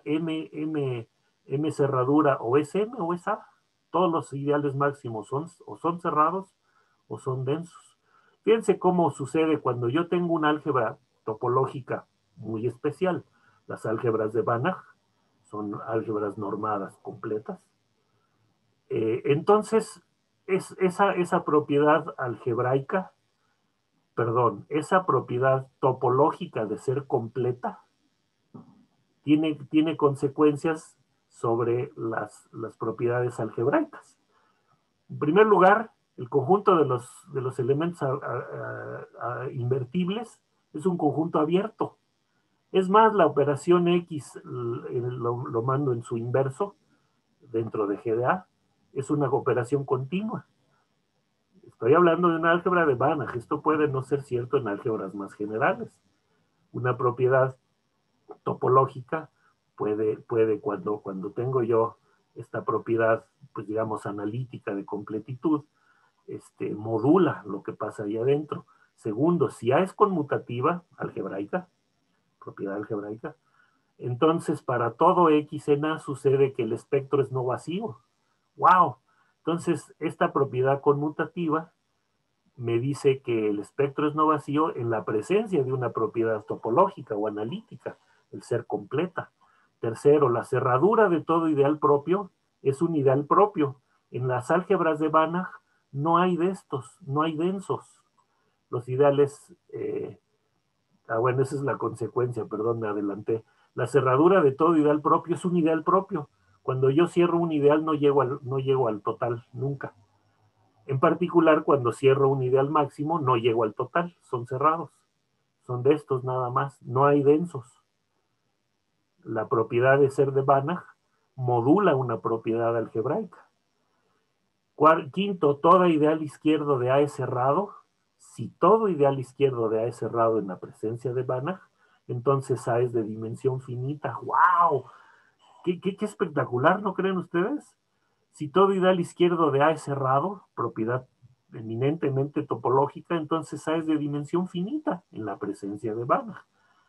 M cerradura o es M o es A. Todos los ideales máximos son cerrados o son densos. Fíjense cómo sucede cuando yo tengo una álgebra topológica muy especial. Las álgebras de Banach son álgebras normadas completas. Entonces, esa propiedad algebraica, esa propiedad topológica de ser completa, tiene consecuencias sobre las propiedades algebraicas. En primer lugar, el conjunto de los elementos invertibles es un conjunto abierto. Es más, la operación X lo mando en su inverso, dentro de GDA, es una operación continua. Estoy hablando de una álgebra de Banach. Esto puede no ser cierto en álgebras más generales. Una propiedad topológica puede cuando tengo yo esta propiedad, pues digamos, analítica de completitud, modula lo que pasa ahí adentro. Segundo, si A es conmutativa, algebraica, propiedad algebraica, entonces para todo X en A sucede que el espectro es no vacío. ¡Wow! Entonces, esta propiedad conmutativa me dice que el espectro es no vacío en la presencia de una propiedad topológica o analítica, el ser completa. Tercero, la cerradura de todo ideal propio es un ideal propio. En las álgebras de Banach no hay de estos, no hay densos. Los ideales, bueno, esa es la consecuencia, perdón, me adelanté. La cerradura de todo ideal propio es un ideal propio. Cuando yo cierro un ideal no llego al total, nunca. En particular, cuando cierro un ideal máximo, no llego al total, son cerrados. Son de estos nada más, no hay densos. La propiedad de ser de Banach modula una propiedad algebraica. Quinto, todo ideal izquierdo de A es cerrado. Si todo ideal izquierdo de A es cerrado en la presencia de Banach, entonces A es de dimensión finita. ¡Wow! ¡Qué espectacular! ¿No creen ustedes? Si todo ideal izquierdo de A es cerrado, propiedad eminentemente topológica, entonces A es de dimensión finita en la presencia de Banach.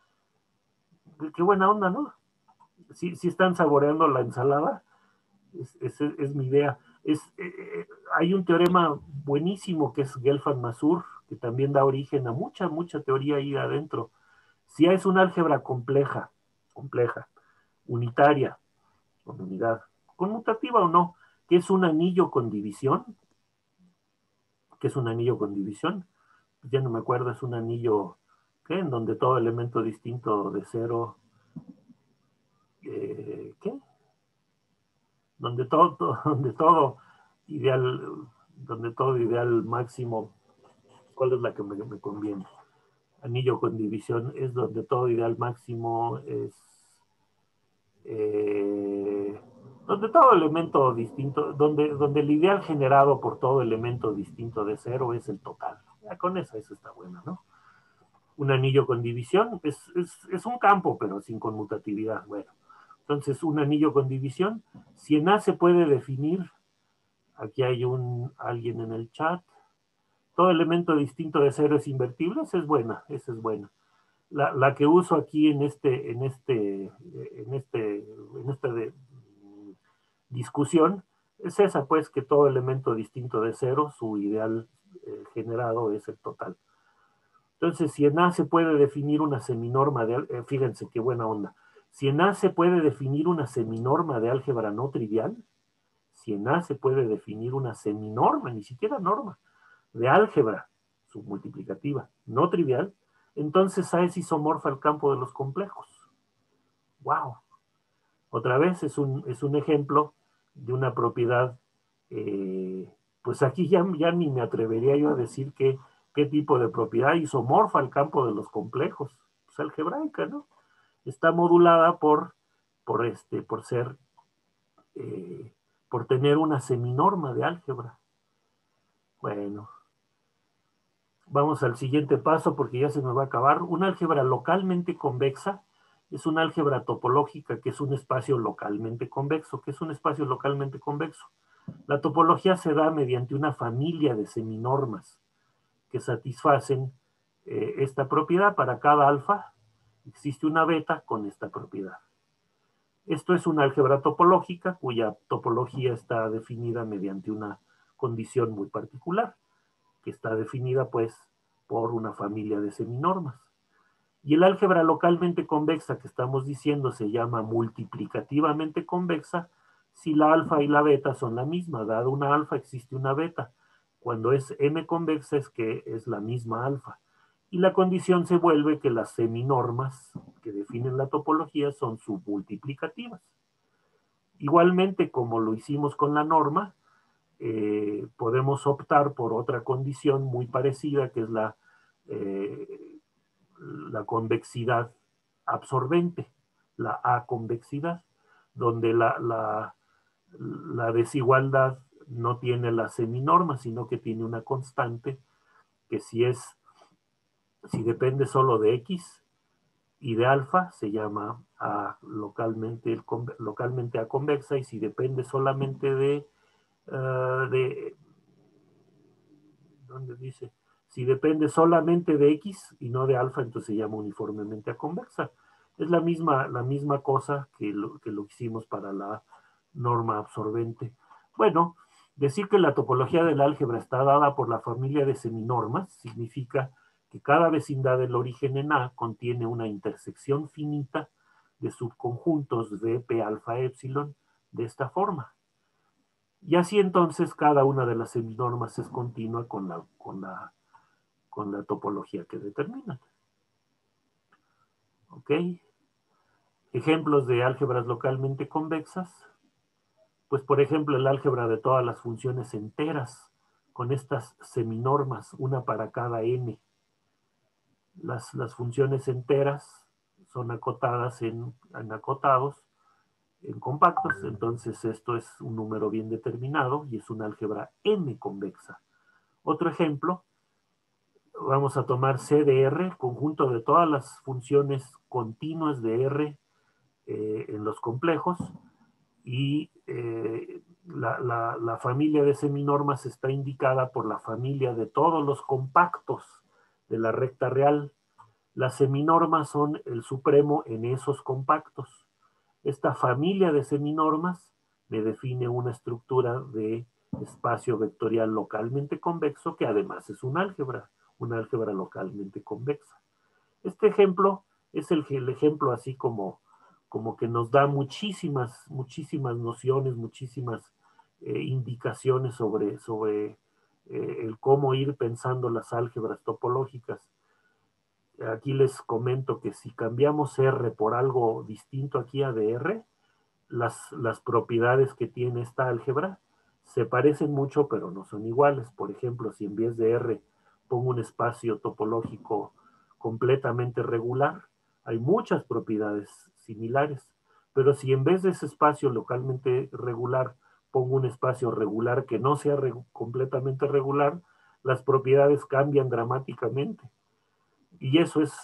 Qué buena onda, ¿no? Si están saboreando la ensalada, es mi idea. Hay un teorema buenísimo que es Gelfand-Mazur, que también da origen a mucha teoría ahí adentro. Si A es una álgebra compleja, unitaria, con unidad, conmutativa o no, que es un anillo con división, ya no me acuerdo, es un anillo, ¿qué? En donde todo elemento distinto de cero, ideal, donde todo ideal máximo, ¿cuál es la que me conviene? Anillo con división es donde todo ideal máximo es donde todo elemento distinto, donde el ideal generado por todo elemento distinto de cero es el total. Ya con eso está bueno, ¿no? Un anillo con división es un campo, pero sin conmutatividad. Bueno, entonces un anillo con división, si en A se puede definir, aquí hay alguien en el chat, todo elemento distinto de cero es invertible, esa es buena. La que uso aquí en esta discusión es esa, pues, que todo elemento distinto de cero, su ideal generado es el total. Entonces, si en A se puede definir una seminorma de, fíjense qué buena onda, si en A se puede definir una seminorma de álgebra no trivial, si en A se puede definir una seminorma, ni siquiera norma, de álgebra submultiplicativa no trivial, entonces A es isomorfa al campo de los complejos. ¡Wow! Otra vez es un ejemplo de una propiedad, pues aquí ya ni me atrevería yo a decir qué tipo de propiedad isomorfa al campo de los complejos, pues algebraica, ¿no? Está modulada por ser, por tener una seminorma de álgebra. Bueno, vamos al siguiente paso porque ya se me va a acabar. Una álgebra localmente convexa es una álgebra topológica que es un espacio localmente convexo. ¿Qué es un espacio localmente convexo? La topología se da mediante una familia de seminormas que satisfacen esta propiedad. Para cada alfa existe una beta con esta propiedad. Esto es una álgebra topológica cuya topología está definida mediante una condición muy particular, que está definida pues por una familia de seminormas. Y el álgebra localmente convexa que estamos diciendo se llama multiplicativamente convexa si la alfa y la beta son la misma. Dado una alfa existe una beta. Cuando es M convexa es que es la misma alfa. Y la condición se vuelve que las seminormas que definen la topología son submultiplicativas. Igualmente, como lo hicimos con la norma, podemos optar por otra condición muy parecida, que es la convexidad absorbente, la aconvexidad, donde la desigualdad no tiene la seminorma, sino que tiene una constante que si depende solo de X y de alfa, se llama localmente aconvexa, y si depende solamente ¿dónde dice? Si depende solamente de X y no de alfa, entonces se llama uniformemente aconvexa. Es la misma cosa que lo hicimos para la norma absorbente. Bueno, decir que la topología del álgebra está dada por la familia de seminormas significa que cada vecindad del origen en A contiene una intersección finita de subconjuntos de P alfa epsilon de esta forma. Y así entonces cada una de las seminormas es continua con la topología que determinan. ¿Ok? Ejemplos de álgebras localmente convexas. Pues por ejemplo el álgebra de todas las funciones enteras con estas seminormas, una para cada n. Las funciones enteras son acotadas en acotados, en compactos, entonces esto es un número bien determinado y es una álgebra m convexa. Otro ejemplo, vamos a tomar C de R, conjunto de todas las funciones continuas de R en los complejos, y la familia de seminormas está indicada por la familia de todos los compactos de la recta real. Las seminormas son el supremo en esos compactos. Esta familia de seminormas me define una estructura de espacio vectorial localmente convexo que además es una álgebra localmente convexa. Este ejemplo es el ejemplo así como que nos da muchísimas nociones, muchísimas indicaciones sobre el cómo ir pensando las álgebras topológicas. Aquí les comento que si cambiamos R por algo distinto aquí a de R, las propiedades que tiene esta álgebra se parecen mucho, pero no son iguales. Por ejemplo, si en vez de R pongo un espacio topológico completamente regular, hay muchas propiedades similares. Pero si en vez de ese espacio localmente regular pongo un espacio regular que no sea completamente regular, las propiedades cambian dramáticamente. Y eso es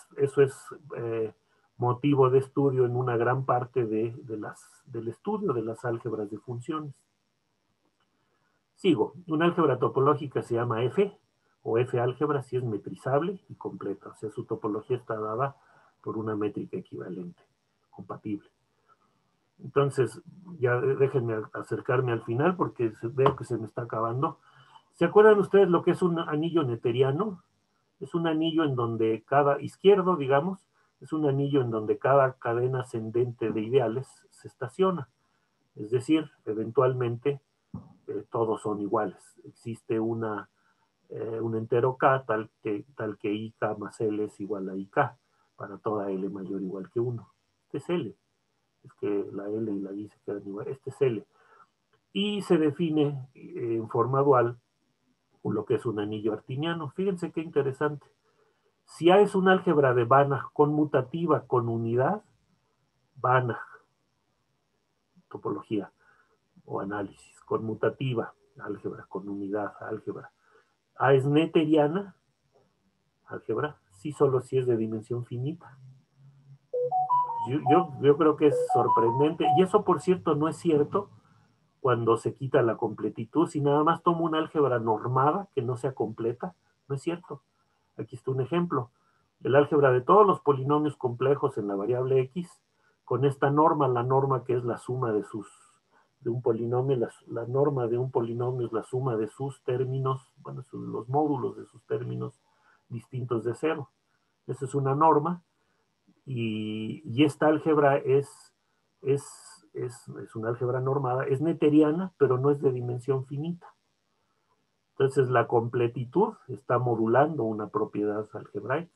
motivo de estudio en una gran parte del estudio de las álgebras de funciones. Sigo. Una álgebra topológica se llama F, o F álgebra si es metrizable y completa. O sea, su topología está dada por una métrica equivalente, compatible. Entonces, ya déjenme acercarme al final porque veo que se me está acabando. ¿Se acuerdan ustedes lo que es un anillo netteriano? Es un anillo en donde cada izquierdo, digamos, es un anillo en donde cada cadena ascendente de ideales se estaciona. Es decir, eventualmente todos son iguales. Existe un entero K tal que IK más L es igual a IK para toda L mayor o igual que 1. Este es L. Es que la L y la I se quedan igual. Este es L. Y se define en forma dual lo que es un anillo artiniano. Fíjense qué interesante. Si A es un álgebra de Banach conmutativa con unidad, Banach, topología o análisis, conmutativa, álgebra con unidad, álgebra. A es netteriana, álgebra, sí solo si es de dimensión finita. Yo creo que es sorprendente, y eso por cierto no es cierto cuando se quita la completitud, si nada más tomo una álgebra normada que no sea completa, no es cierto. Aquí está un ejemplo. El álgebra de todos los polinomios complejos en la variable x, con esta norma, la norma que es la suma de un polinomio, la norma de un polinomio es la suma de sus términos, bueno, los módulos de sus términos distintos de cero. Esa es una norma, y esta álgebra es una álgebra normada, es netteriana, pero no es de dimensión finita. Entonces la completitud está modulando una propiedad algebraica.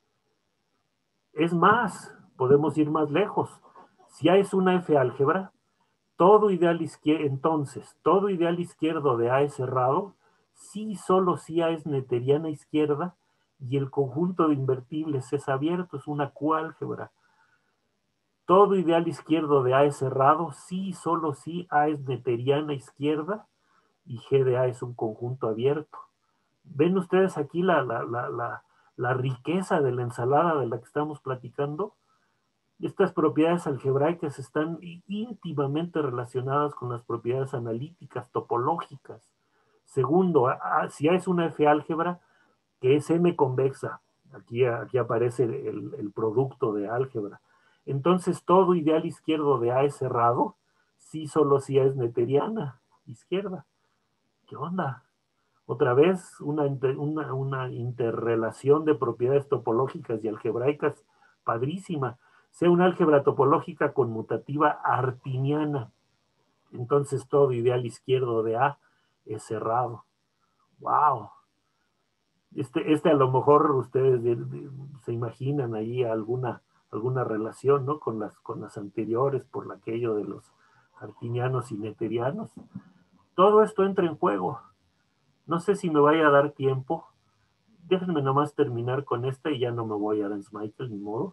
Es más, podemos ir más lejos. Si A es una F álgebra, todo ideal izquierdo, entonces, todo ideal izquierdo de A es cerrado, sí, solo si A es netteriana izquierda y el conjunto de invertibles es abierto, es una Q-álgebra. Todo ideal izquierdo de A es cerrado, sí, solo si A es netteriana izquierda y G de A es un conjunto abierto. ¿Ven ustedes aquí la riqueza de la ensalada de la que estamos platicando? Estas propiedades algebraicas están íntimamente relacionadas con las propiedades analíticas, topológicas. Segundo, si A es una F álgebra, que es M convexa, aquí aparece el producto de álgebra. Entonces, todo ideal izquierdo de A es cerrado, sí, solo si A es netteriana izquierda. ¿Qué onda? Otra vez, una interrelación de propiedades topológicas y algebraicas padrísima. Sea una álgebra topológica conmutativa artiniana. Entonces todo ideal izquierdo de A es cerrado. ¡Wow! A lo mejor ustedes se imaginan ahí alguna relación, ¿no? Con las anteriores, por aquello de los artinianos y netterianos. Todo esto entra en juego. No sé si me vaya a dar tiempo. Déjenme nomás terminar con esta y ya no me voy a Ernst Michael, ni modo.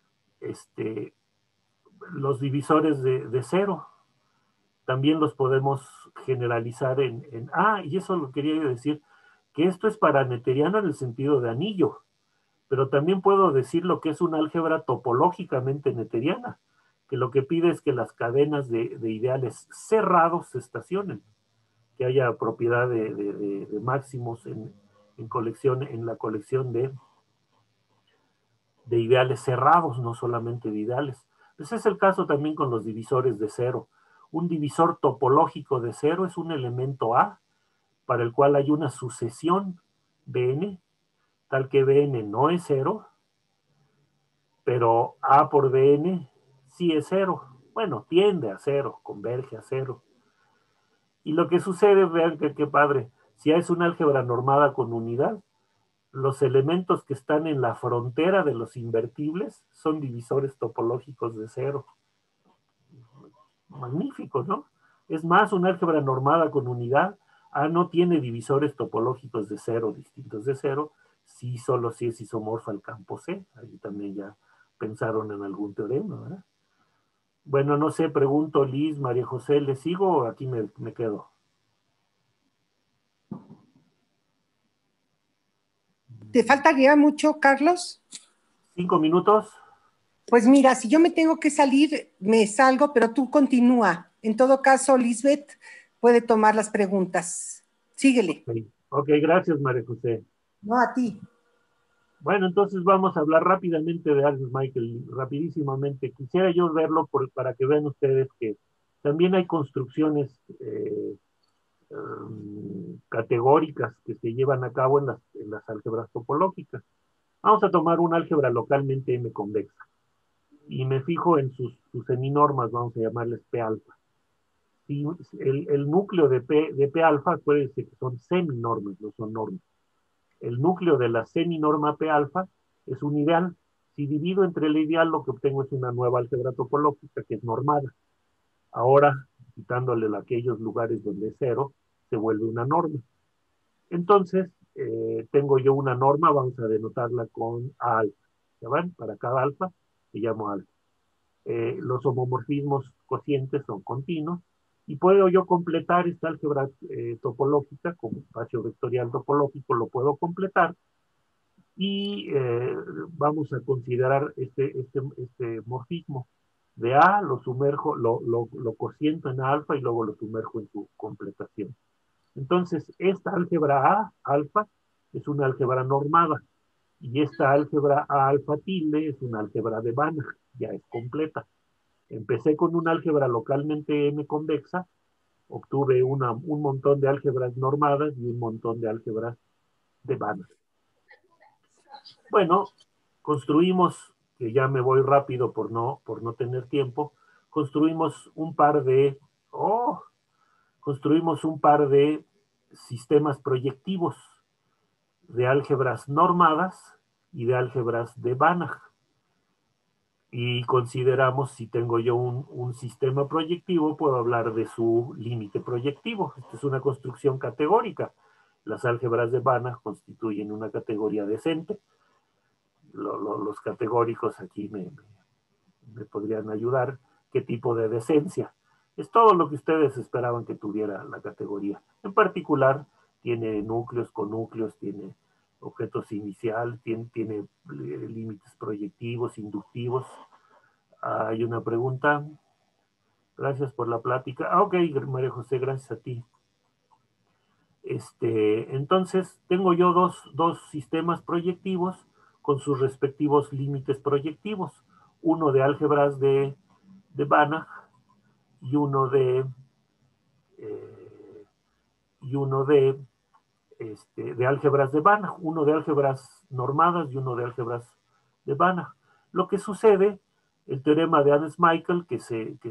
Los divisores de cero también los podemos generalizar y eso lo quería yo decir, que esto es para netteriano en el sentido de anillo, pero también puedo decir lo que es una álgebra topológicamente netteriana, que lo que pide es que las cadenas de ideales cerrados se estacionen, que haya propiedad de máximos en la colección de ideales cerrados, no solamente de ideales. Ese es el caso también con los divisores de cero. Un divisor topológico de cero es un elemento A para el cual hay una sucesión Bn, tal que Bn no es cero, pero A por Bn sí es cero. Bueno, tiende a cero, converge a cero. Y lo que sucede, vean que qué padre, si A es una álgebra normada con unidad, los elementos que están en la frontera de los invertibles son divisores topológicos de cero. magnífico, ¿no? Es más, una álgebra normada con unidad, no tiene divisores topológicos de cero, distintos de cero, sí, solo si es isomorfa al campo C. Ahí también ya pensaron en algún teorema, ¿verdad? Bueno, no sé, pregunto, Liz, María José, ¿le sigo o aquí me quedo? ¿Te faltaría mucho, Carlos? 5 minutos. Pues mira, si yo me tengo que salir, me salgo, pero tú continúa. En todo caso, Lisbeth puede tomar las preguntas. Síguele. Ok, gracias, María José. No a ti. Bueno, entonces vamos a hablar rápidamente de Ernst Michael, rapidísimamente. Quisiera yo verlo para que vean ustedes que también hay construcciones categóricas que se llevan a cabo en las álgebras topológicas. Vamos a tomar una álgebra localmente M convexa y me fijo en sus seminormas, vamos a llamarles P alfa. Si el núcleo de P alfa, acuérdense que son seminormas, no son normas. El núcleo de la seminorma P alfa es un ideal. Si divido entre el ideal, lo que obtengo es una nueva álgebra topológica que es normada. Ahora, quitándole aquellos lugares donde es cero, se vuelve una norma. Entonces, tengo yo una norma, vamos a denotarla con A alfa. ¿Ya ven? Para cada alfa, le llamo alfa. Los homomorfismos cocientes son continuos, y puedo yo completar esta álgebra topológica como espacio vectorial topológico, lo puedo completar, y vamos a considerar este morfismo. De A lo sumerjo, lo cociento en alfa y luego lo sumerjo en su completación. Entonces, esta álgebra A alfa es una álgebra normada, y esta álgebra A alfa tilde es una álgebra de Banach, ya es completa. Empecé con una álgebra localmente M convexa, obtuve un montón de álgebras normadas y un montón de álgebras de Banach. Bueno, construimos, que ya me voy rápido por no tener tiempo, construimos un par de sistemas proyectivos de álgebras normadas y de álgebras de Banach. Y consideramos, si tengo yo un sistema proyectivo, puedo hablar de su límite proyectivo. Esta es una construcción categórica. Las álgebras de Banach constituyen una categoría decente. Los categóricos aquí me podrían ayudar. ¿Qué tipo de decencia? Es todo lo que ustedes esperaban que tuviera la categoría. En particular, tiene núcleos, conúcleos, tiene objetos iniciales, tiene límites proyectivos, inductivos. Hay una pregunta. Gracias por la plática. Ok, María José, gracias a ti. Entonces, tengo yo dos sistemas proyectivos con sus respectivos límites proyectivos. Uno de álgebras de Banach y uno de álgebras de Banach, uno de álgebras normadas y uno de álgebras de Banach. Lo que sucede, el teorema de Ernst-Michael, que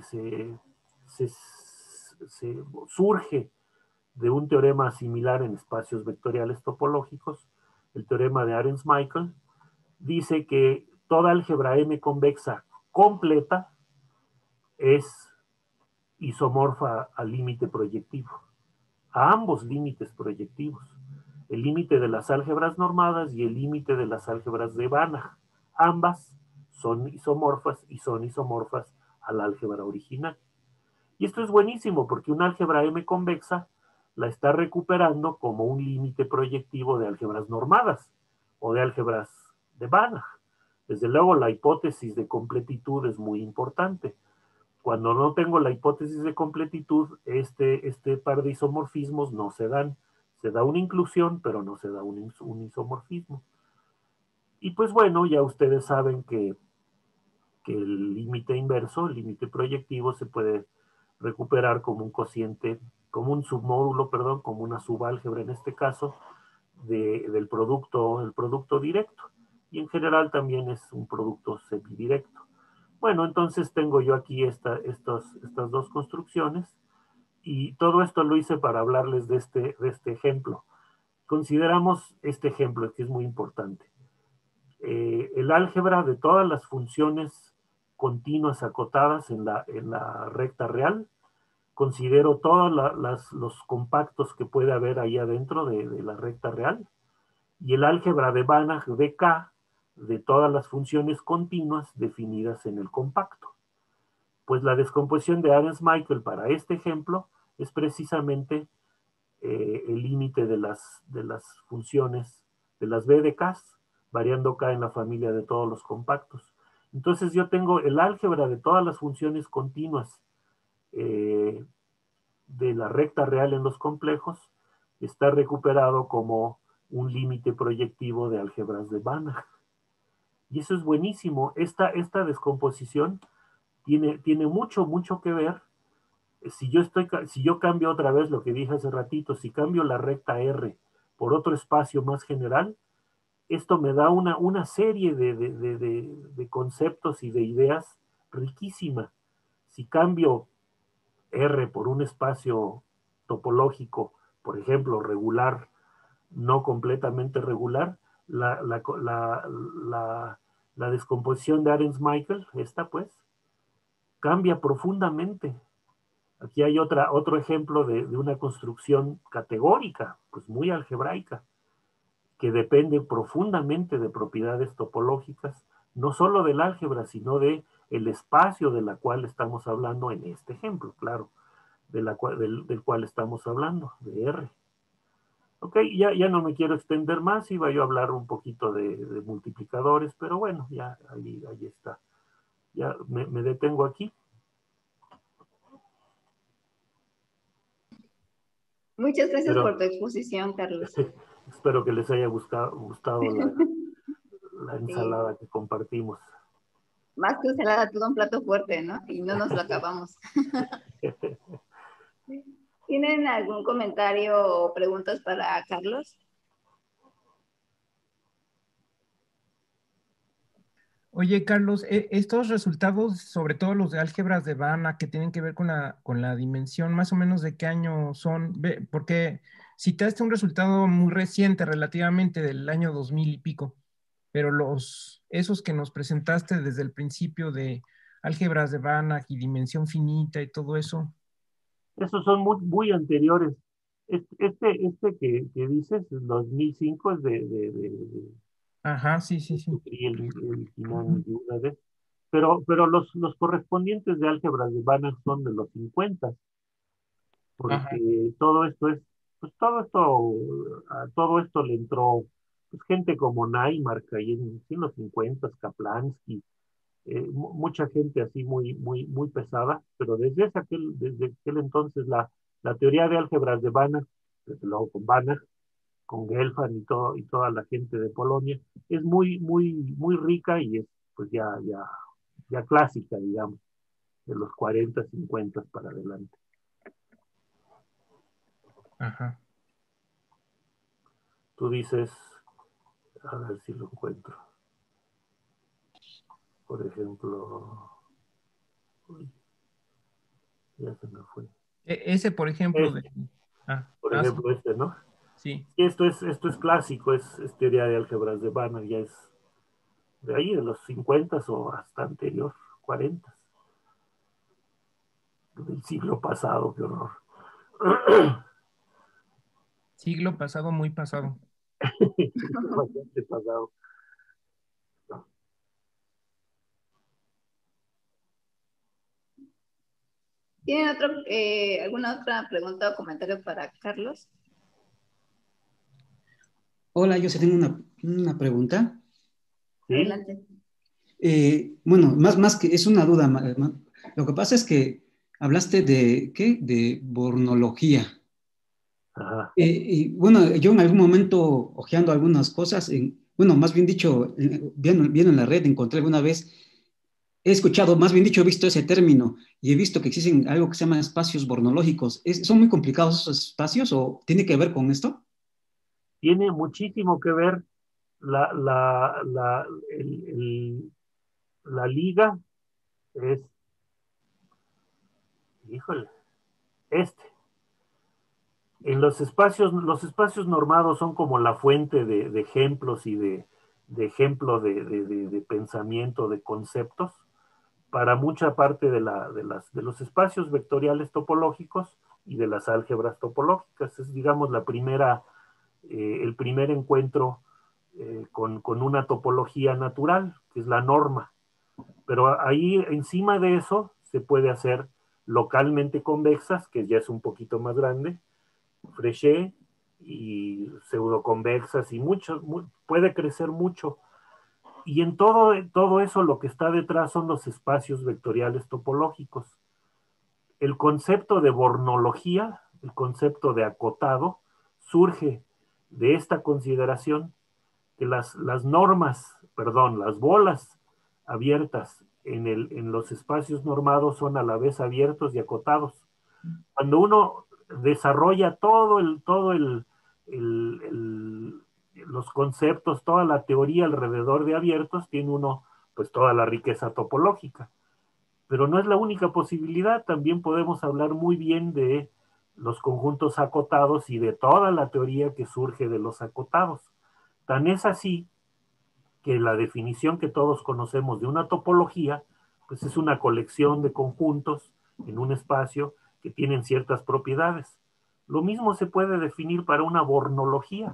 surge de un teorema similar en espacios vectoriales topológicos, el teorema de Ernst-Michael, dice que toda álgebra M convexa completa es isomorfa al límite proyectivo, a ambos límites proyectivos, el límite de las álgebras normadas y el límite de las álgebras de Banach. Ambas son isomorfas y son isomorfas al álgebra original. Y esto es buenísimo porque una álgebra M convexa la está recuperando como un límite proyectivo de álgebras normadas o de álgebras de Banach. Desde luego, la hipótesis de completitud es muy importante. Cuando no tengo la hipótesis de completitud, este par de isomorfismos no se dan. Se da una inclusión, pero no se da un isomorfismo. Y pues bueno, ya ustedes saben que el límite inverso, el límite proyectivo, se puede recuperar como un cociente, como un submódulo, perdón, como una subálgebra en este caso, del producto, el producto directo. Y en general también es un producto semidirecto. Bueno, entonces tengo yo aquí estas dos construcciones, y todo esto lo hice para hablarles de este ejemplo. Consideramos este ejemplo que es muy importante. El álgebra de todas las funciones continuas acotadas en la recta real. Considero todos los compactos que puede haber ahí adentro de la recta real. Y el álgebra de Banach de K de todas las funciones continuas definidas en el compacto. Pues la descomposición de Arens-Michael para este ejemplo es precisamente el límite de las funciones de las B de K, variando K en la familia de todos los compactos. Entonces yo tengo el álgebra de todas las funciones continuas de la recta real en los complejos, está recuperado como un límite proyectivo de álgebras de Banach. Y eso es buenísimo. Esta descomposición tiene mucho que ver. Si yo cambio otra vez lo que dije hace ratito, si cambio la recta R por otro espacio más general, esto me da una serie de conceptos y de ideas riquísima. Si cambio R por un espacio topológico, por ejemplo, regular, no completamente regular, la descomposición de Arens-Michael, esta pues, cambia profundamente. Aquí hay otro ejemplo de una construcción categórica, pues muy algebraica, que depende profundamente de propiedades topológicas, no solo del álgebra, sino de el espacio de la cual estamos hablando en este ejemplo, claro, del cual estamos hablando, de R. Ok, ya no me quiero extender más, iba yo a hablar un poquito de multiplicadores, pero bueno, ya ahí está. Ya me detengo aquí. Muchas gracias por tu exposición, Carlos. Espero que les haya gustado la ensalada que compartimos. Más que ensalada, todo un plato fuerte, ¿no? Y no nos lo acabamos. ¿Tienen algún comentario o preguntas para Carlos? Oye, Carlos, estos resultados, sobre todo los de álgebras de Banach, que tienen que ver con la dimensión, más o menos de qué año son, porque citaste un resultado muy reciente, relativamente del año 2000 y pico, pero esos que nos presentaste desde el principio de álgebras de Banach y dimensión finita y todo eso. Esos son muy anteriores. Este que dices, el 2005, es Ajá, sí. el final de una vez. Pero los correspondientes de álgebras de Banach son de los 50, porque Ajá. todo esto es, pues a todo esto le entró pues, gente como Naimark ahí en los 50, Kaplansky, mucha gente así muy pesada, pero desde aquel entonces la teoría de álgebras de Banach, desde luego con Banach, con Gelfand y toda la gente de Polonia, es muy rica y es pues ya clásica, digamos, de los 40, 50 para adelante. Ajá. Tú dices, a ver si lo encuentro. Por ejemplo, uy, ya se me fue. Ese, por ejemplo, Por ejemplo, ¿no? Sí. Esto es clásico, es teoría de álgebras de Banach, ya es de ahí, de los 50 o hasta anterior, 40, del siglo pasado, qué horror. Siglo pasado, muy pasado. Bastante pasado. ¿Tienen alguna otra pregunta o comentario para Carlos? Hola, yo sí tengo una pregunta. ¿Sí? Adelante. Bueno, más que es una duda. Lo que pasa es que hablaste de, ¿qué? De bornología. Ajá. Y bueno, yo en algún momento, hojeando algunas cosas, bueno, más bien dicho, viendo en la red, encontré alguna vez, he escuchado, más bien dicho, he visto ese término y he visto que existen algo que se llama espacios bornológicos. ¿Son muy complicados esos espacios o tiene que ver con esto? Tiene muchísimo que ver la liga es, híjole, en los espacios normados son como la fuente de ejemplos y de ejemplo de pensamiento, de conceptos, para mucha parte de los espacios vectoriales topológicos y de las álgebras topológicas. Es, digamos, el primer encuentro con una topología natural, que es la norma. Pero ahí, encima de eso, se puede hacer localmente convexas, que ya es un poquito más grande, Fréchet, y pseudoconvexas, y puede crecer mucho. Y en todo eso lo que está detrás son los espacios vectoriales topológicos. El concepto de bornología, el concepto de acotado, surge de esta consideración que las bolas abiertas en los espacios normados son a la vez abiertos y acotados. Cuando uno desarrolla los conceptos, toda la teoría alrededor de abiertos, tiene uno pues toda la riqueza topológica. Pero no es la única posibilidad, también podemos hablar muy bien de los conjuntos acotados y de toda la teoría que surge de los acotados. Tan es así que la definición que todos conocemos de una topología, pues es una colección de conjuntos en un espacio que tienen ciertas propiedades. Lo mismo se puede definir para una bornología.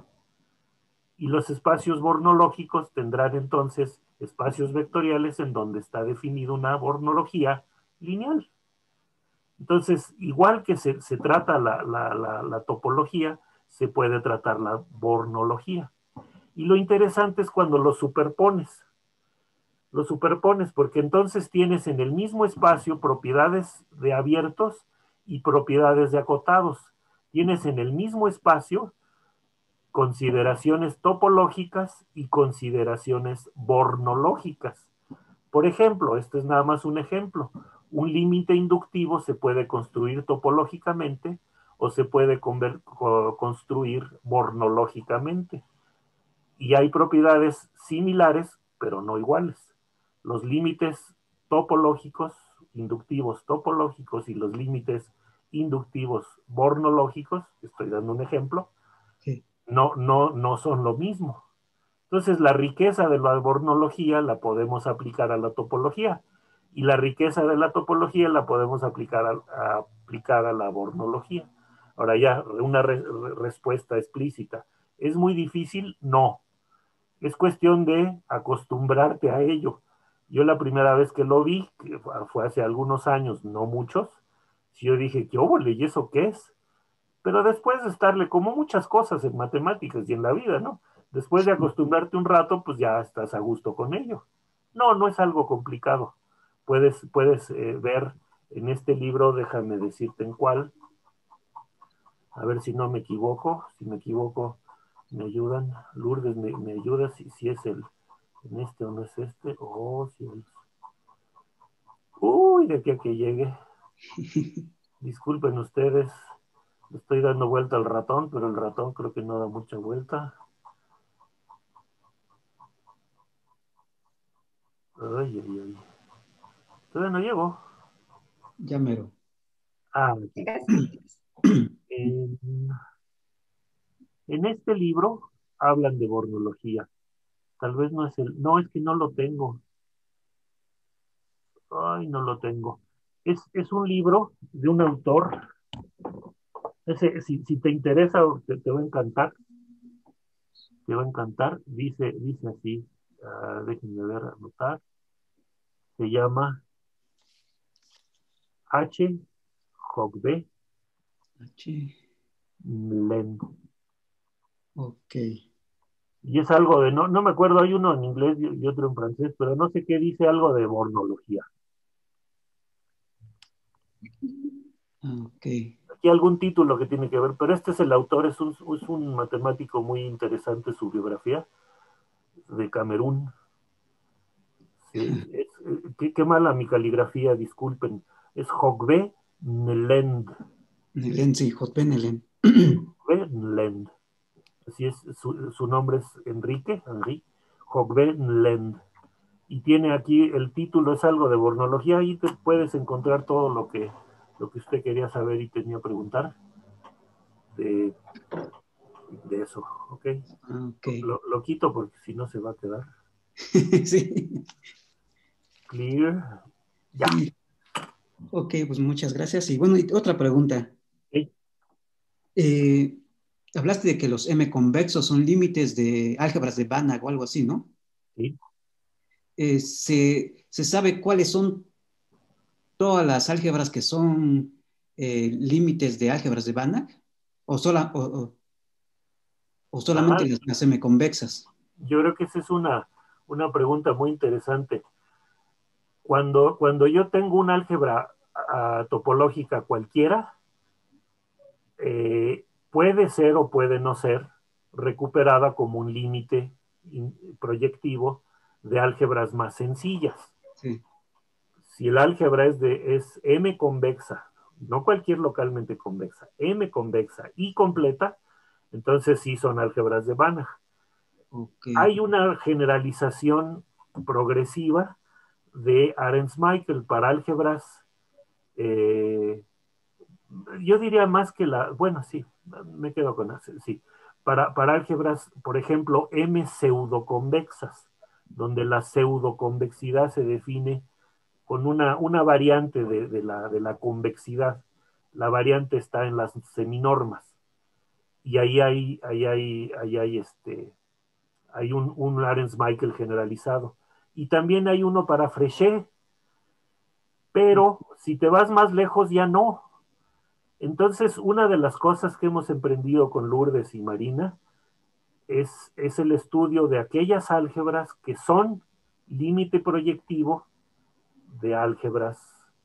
Y los espacios bornológicos tendrán entonces espacios vectoriales en donde está definida una bornología lineal. Entonces, igual que se trata la topología, se puede tratar la bornología. Y lo interesante es cuando los superpones. Los superpones porque entonces tienes en el mismo espacio propiedades de abiertos y propiedades de acotados. Tienes en el mismo espacio consideraciones topológicas y consideraciones bornológicas. Por ejemplo, este es nada más un ejemplo. Un límite inductivo se puede construir topológicamente o se puede construir bornológicamente. Y hay propiedades similares, pero no iguales. Los límites topológicos, inductivos topológicos y los límites inductivos bornológicos, estoy dando un ejemplo, Sí. no son lo mismo. Entonces, la riqueza de la bornología la podemos aplicar a la topología y la riqueza de la topología la podemos aplicar a la bornología. Ahora ya, una respuesta explícita. ¿Es muy difícil? No. Es cuestión de acostumbrarte a ello. Yo la primera vez que lo vi, que fue hace algunos años, no muchos, yo dije, ¿qué óvole? ¿Y eso qué es? Pero después de estarle, como muchas cosas en matemáticas y en la vida, ¿no? Después de acostumbrarte un rato, pues ya estás a gusto con ello. No es algo complicado. Puedes ver en este libro, déjame decirte en cuál, a ver si no me equivoco. Si me equivoco, me ayudan. Lourdes, me ayuda si es en este o no es este. Oh, sí es. Uy, de aquí a que llegue. Disculpen ustedes. Le estoy dando vuelta al ratón, pero el ratón creo que no da mucha vuelta. Ay. Todavía no llego. Ya mero. Aquí. En este libro hablan de bornología. Tal vez no es no, es que no lo tengo. Ay, no lo tengo. Es un libro de un autor. Si te interesa, te va a encantar. Te va a encantar. Dice así. Déjenme ver, anotar. Se llama H. Hogbe H. Lend. Ok. Y es algo de, no me acuerdo, hay uno en inglés y otro en francés, pero no sé qué dice, algo de bornología. Ok. Aquí algún título que tiene que ver, pero este es el autor, es un matemático muy interesante, su biografía, de Camerún. Sí, qué mala mi caligrafía, disculpen. Es Hogbe Nlend. Nelen, sí, Jotben Nelen. Hogbe Nlend. Así es, su nombre es Henri Hogbe Nlend. Y tiene aquí el título, es algo de bornología, ahí te puedes encontrar todo lo que usted quería saber y tenía que preguntar de eso, ¿ok? Ok. Lo quito porque si no se va a quedar. Sí. Clear. Ya. Ok, pues muchas gracias. Y bueno, y otra pregunta. Sí. Hablaste de que los M convexos son límites de álgebras de Banach o algo así, ¿no? Sí. ¿Se sabe cuáles son todas las álgebras que son límites de álgebras de Banach? ¿O, o solamente las M convexas? Yo creo que esa es una pregunta muy interesante. Cuando yo tengo una álgebra topológica cualquiera, puede ser o puede no ser recuperada como un límite proyectivo de álgebras más sencillas. Sí. Si el álgebra es M convexa, no cualquier localmente convexa, M convexa y completa, entonces sí son álgebras de Banach. Okay. Hay una generalización progresiva de Arens-Michael para álgebras, yo diría más que bueno, sí, me quedo con eso, sí, para álgebras, por ejemplo, M pseudoconvexas, donde la pseudoconvexidad se define con una variante de la convexidad. La variante está en las seminormas. Y ahí hay un Arens-Michael generalizado. Y también hay uno para Frechet, pero si te vas más lejos ya no. Entonces, una de las cosas que hemos emprendido con Lourdes y Marina es el estudio de aquellas álgebras que son límite proyectivo de álgebras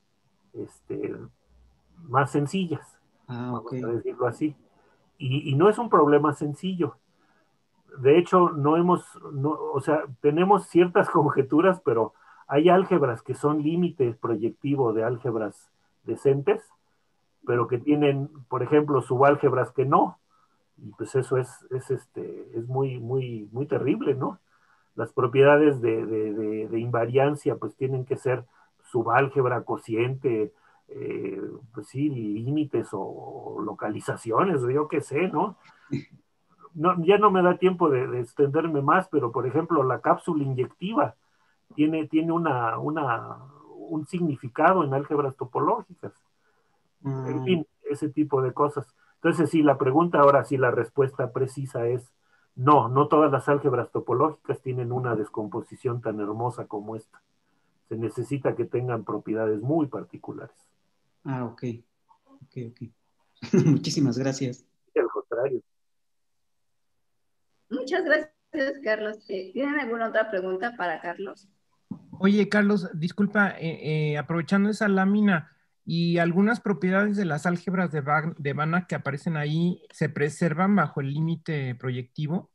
más sencillas, vamos Okay. a decirlo así. Y no es un problema sencillo. De hecho, o sea, tenemos ciertas conjeturas, pero hay álgebras que son límites proyectivo de álgebras decentes, pero que tienen, por ejemplo, subálgebras que no. Y pues eso es muy, muy, muy terrible, ¿no? Las propiedades de invariancia pues tienen que ser subálgebra, cociente, pues sí, límites o localizaciones, o yo qué sé, ¿no? Ya no me da tiempo de extenderme más, pero por ejemplo la cápsula inyectiva tiene un significado en álgebras topológicas. En fin, ese tipo de cosas. Entonces, sí, la pregunta ahora sí, la respuesta precisa es no todas las álgebras topológicas tienen una descomposición tan hermosa como esta. Se necesita que tengan propiedades muy particulares. Ok. Muchísimas gracias. Y al contrario. Muchas gracias, Carlos. ¿Tienen alguna otra pregunta para Carlos? Oye, Carlos, disculpa, aprovechando esa lámina y algunas propiedades de las álgebras de Banach que aparecen ahí, ¿se preservan bajo el límite proyectivo?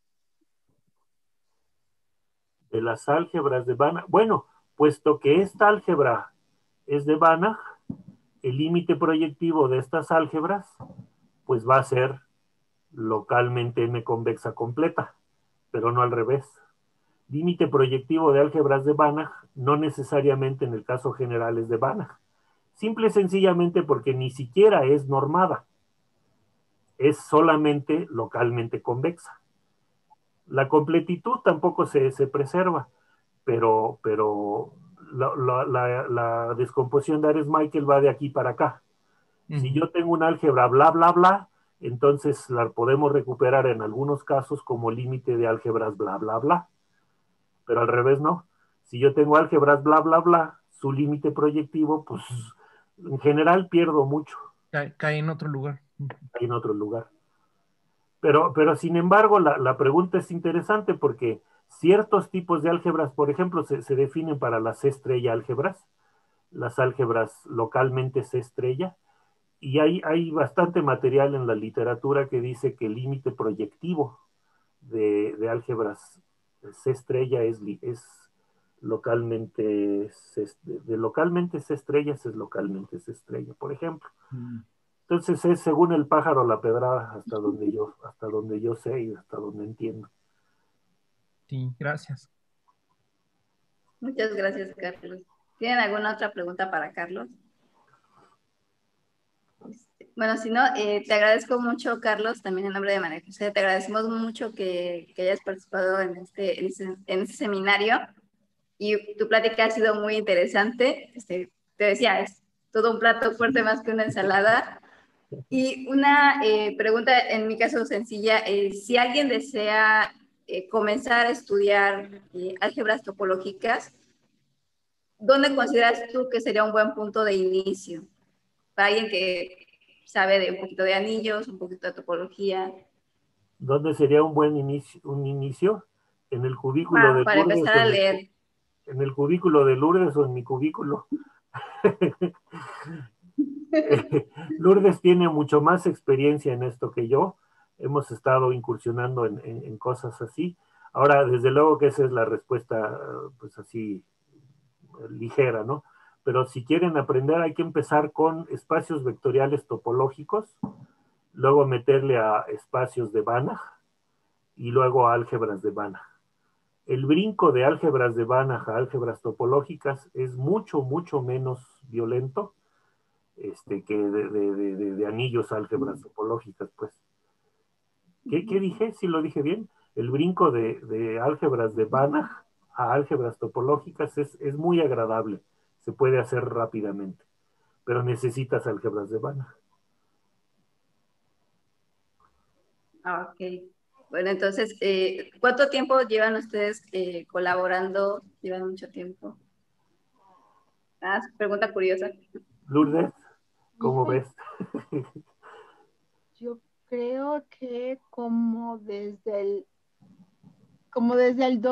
De las álgebras de Banach. Bueno, puesto que esta álgebra es de Banach, el límite proyectivo de estas álgebras, pues va a ser localmente M convexa completa, pero no al revés. Límite proyectivo de álgebras de Banach no necesariamente en el caso general es de Banach. Simple y sencillamente porque ni siquiera es normada. Es solamente localmente convexa. La completitud tampoco se preserva, pero la descomposición de Arens-Michael va de aquí para acá. Si yo tengo un álgebra bla, bla, bla, entonces la podemos recuperar en algunos casos como límite de álgebras bla, bla, bla. Pero al revés no. Si yo tengo álgebras bla, bla, bla, su límite proyectivo, pues en general pierdo mucho. Cae en otro lugar. Cae en otro lugar. Pero sin embargo, la pregunta es interesante porque ciertos tipos de álgebras, por ejemplo, se definen para las C-estrella álgebras, las álgebras localmente C-estrella, y hay bastante material en la literatura que dice que el límite proyectivo de álgebras C-estrella es localmente de localmente C-estrellas es localmente C-estrella, por ejemplo. Entonces es según el pájaro la pedrada, hasta donde yo sé y hasta donde entiendo. Sí, gracias. Muchas gracias, Carlos. ¿Tienen alguna otra pregunta para Carlos? Bueno, si no, te agradezco mucho, Carlos, también en nombre de María José, te agradecemos mucho que hayas participado en este seminario y tu plática ha sido muy interesante. te decía, es todo un plato fuerte más que una ensalada. Y una pregunta, en mi caso sencilla, si alguien desea comenzar a estudiar álgebras topológicas, ¿dónde consideras tú que sería un buen punto de inicio? Para alguien que sabe de un poquito de anillos, un poquito de topología. ¿Dónde sería un buen inicio? ¿En el cubículo de Para Lourdes empezar a leer. en el cubículo de Lourdes o en mi cubículo? Lourdes tiene mucho más experiencia en esto que yo. Hemos estado incursionando en cosas así. Ahora, desde luego que esa es la respuesta, pues así, ligera, ¿no? Pero si quieren aprender hay que empezar con espacios vectoriales topológicos, luego meterle a espacios de Banach y luego a álgebras de Banach. El brinco de álgebras de Banach a álgebras topológicas es mucho, mucho menos violento que de anillos a álgebras topológicas, pues. ¿Qué dije? ¿Sí lo dije bien? El brinco de álgebras de Banach a álgebras topológicas es muy agradable. Se puede hacer rápidamente, pero necesitas álgebras de Banach. Ok. Bueno, entonces, ¿cuánto tiempo llevan ustedes colaborando? ¿Llevan mucho tiempo? Pregunta curiosa. Lourdes, ¿cómo ves? Yo creo que como desde el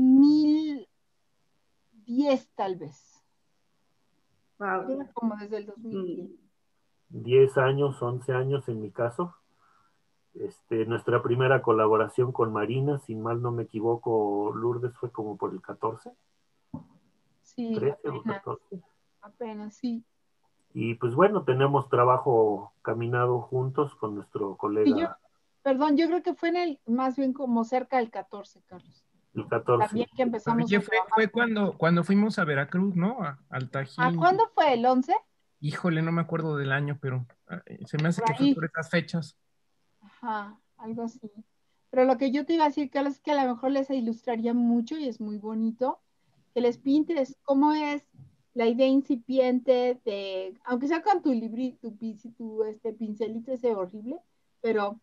2010 tal vez. Wow. Como desde el 2010. 10 años, 11 años en mi caso. Nuestra primera colaboración con Marina, si mal no me equivoco, Lourdes, fue como por el 14. Sí, 13 o 14. Apenas, sí. Y pues bueno, tenemos trabajo caminado juntos con nuestro colega. Perdón, yo creo que fue más bien como cerca del 14, Carlos. El 14. También que empezamos Oye, a trabajar. fue cuando fuimos a Veracruz, ¿no? Al Tajín. ¿Cuándo fue? ¿El 11? Híjole, no me acuerdo del año, pero se me hace que fue por estas fechas. Ajá, algo así. Pero lo que yo te iba a decir, Carlos, es que a lo mejor les ilustraría mucho y es muy bonito que les pintes cómo es la idea incipiente de, aunque sea con tu librito, tu pincelito ese horrible, pero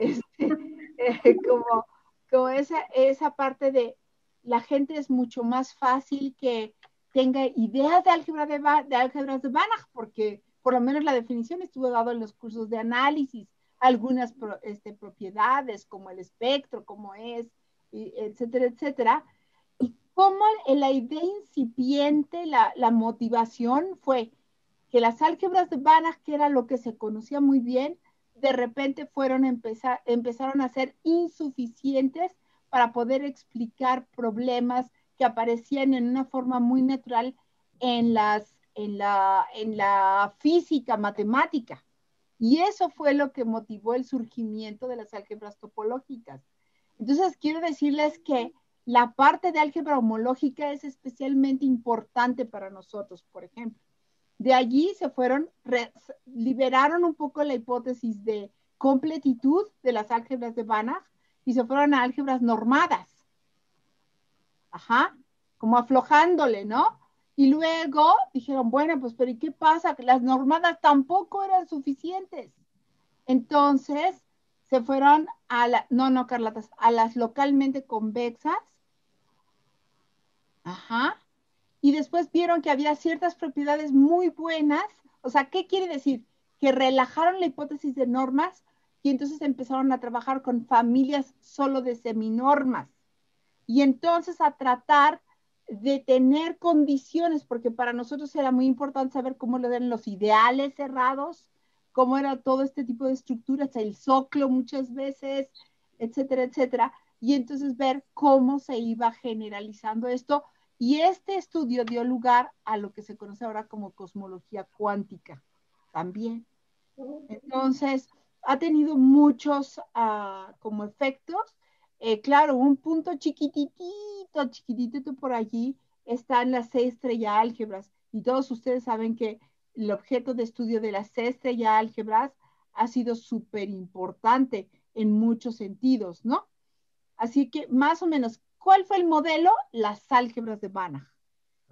como esa parte de la gente es mucho más fácil que tenga ideas de álgebras de Banach, porque por lo menos la definición estuvo dado en los cursos de análisis, algunas propiedades como el espectro, cómo es, etcétera, etcétera. Y cómo en la idea incipiente, la motivación fue que las álgebras de Banach, que era lo que se conocía muy bien, de repente empezaron a ser insuficientes para poder explicar problemas que aparecían en una forma muy natural en la física matemática. Y eso fue lo que motivó el surgimiento de las álgebras topológicas. Entonces, quiero decirles que la parte de álgebra homológica es especialmente importante para nosotros, por ejemplo. De allí liberaron un poco la hipótesis de completitud de las álgebras de Banach y se fueron a álgebras normadas. Ajá, como aflojándole, ¿no? Y luego dijeron, bueno, pues, pero ¿y qué pasa? Que las normadas tampoco eran suficientes. Entonces, se fueron Carlatas, a las localmente convexas. Ajá. Y después vieron que había ciertas propiedades muy buenas. O sea, ¿qué quiere decir? Que relajaron la hipótesis de normas y entonces empezaron a trabajar con familias solo de seminormas. Y entonces a tratar de tener condiciones, porque para nosotros era muy importante saber cómo le dan los ideales cerrados, cómo era todo este tipo de estructuras, el zoclo muchas veces, etcétera, etcétera. Y entonces ver cómo se iba generalizando esto. Y este estudio dio lugar a lo que se conoce ahora como cosmología cuántica también. Entonces, ha tenido muchos como efectos. Claro, un punto chiquititito por allí están las 6 estrella álgebras. Y todos ustedes saben que el objeto de estudio de las 6 estrella álgebras ha sido súper importante en muchos sentidos, ¿no? Así que más o menos, ¿cuál fue el modelo? Las álgebras de Banach.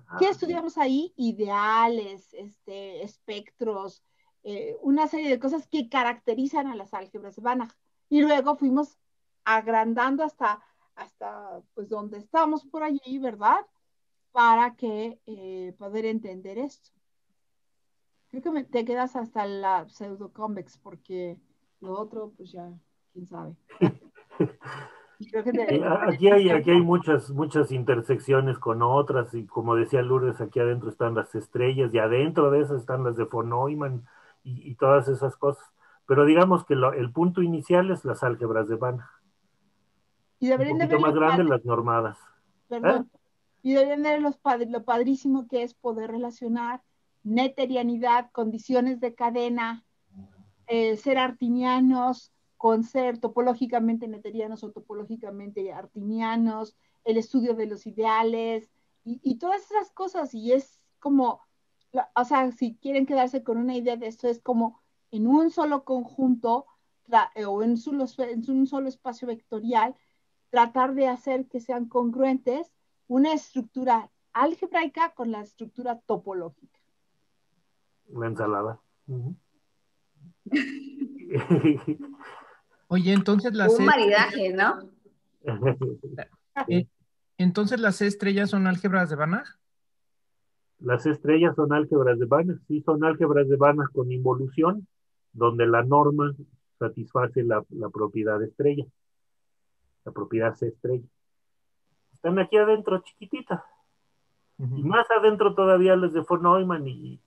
¿Qué estudiamos ahí? Ideales, espectros, una serie de cosas que caracterizan a las álgebras de Banach. Y luego fuimos agrandando hasta pues donde estamos por allí, ¿verdad? Para que poder entender esto. Creo que te quedas hasta la pseudoconvex, porque lo otro, pues ya, quién sabe. Creo que aquí hay muchas intersecciones con otras, y como decía Lourdes, aquí adentro están las estrellas, y adentro de esas están las de von Neumann, y todas esas cosas. Pero digamos que el punto inicial es las álgebras de Banach. Y Un deberían de poquito ver más grandes las normadas. perdón, y deberían de ver lo padrísimo que es poder relacionar netterianidad, condiciones de cadena, ser artinianos con ser topológicamente netterianos o topológicamente artinianos, el estudio de los ideales y todas esas cosas. Y es como, o sea, si quieren quedarse con una idea de esto, es como en un solo conjunto o en un solo espacio vectorial, tratar de hacer que sean congruentes una estructura algebraica con la estructura topológica. La ensalada. Oye, entonces Un maridaje, ¿no? entonces las estrellas son álgebras de Banach. Las estrellas son álgebras de Banach, sí, son álgebras de Banach con involución, donde la norma satisface la propiedad estrella, la propiedad C estrella. Están aquí adentro, chiquititas. Y más adentro todavía las de von Neumann y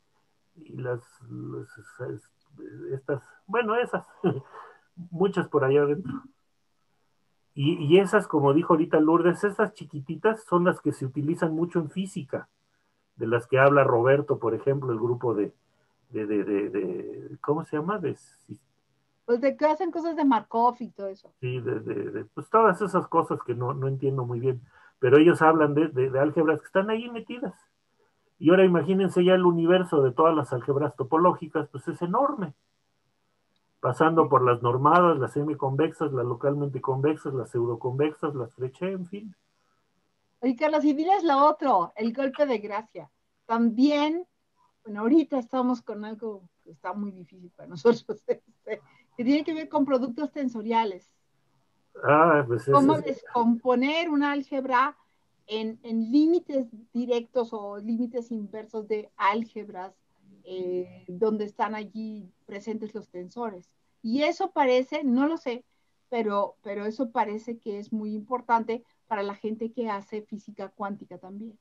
estas, bueno, esas, muchas por allá adentro. Y esas, como dijo ahorita Lourdes, esas chiquititas son las que se utilizan mucho en física, de las que habla Roberto, por ejemplo, el grupo de ¿cómo se llama? Pues de que hacen cosas de Markov y todo eso. Sí, pues todas esas cosas que no entiendo muy bien, pero ellos hablan de álgebras que están ahí metidas. Y ahora imagínense ya el universo de todas las álgebras topológicas, pues es enorme, pasando por las normadas, las semiconvexas, las localmente convexas, las pseudoconvexas, las Frechet, en fin. Oye, Carlos, y diles lo otro, el golpe de gracia. También, bueno, ahorita estamos con algo que está muy difícil para nosotros, que tiene que ver con productos tensoriales. Pues Cómo descomponer una álgebra en límites directos o límites inversos de álgebras donde están allí presentes los tensores. Y eso parece, no lo sé, pero eso parece que es muy importante para la gente que hace física cuántica también.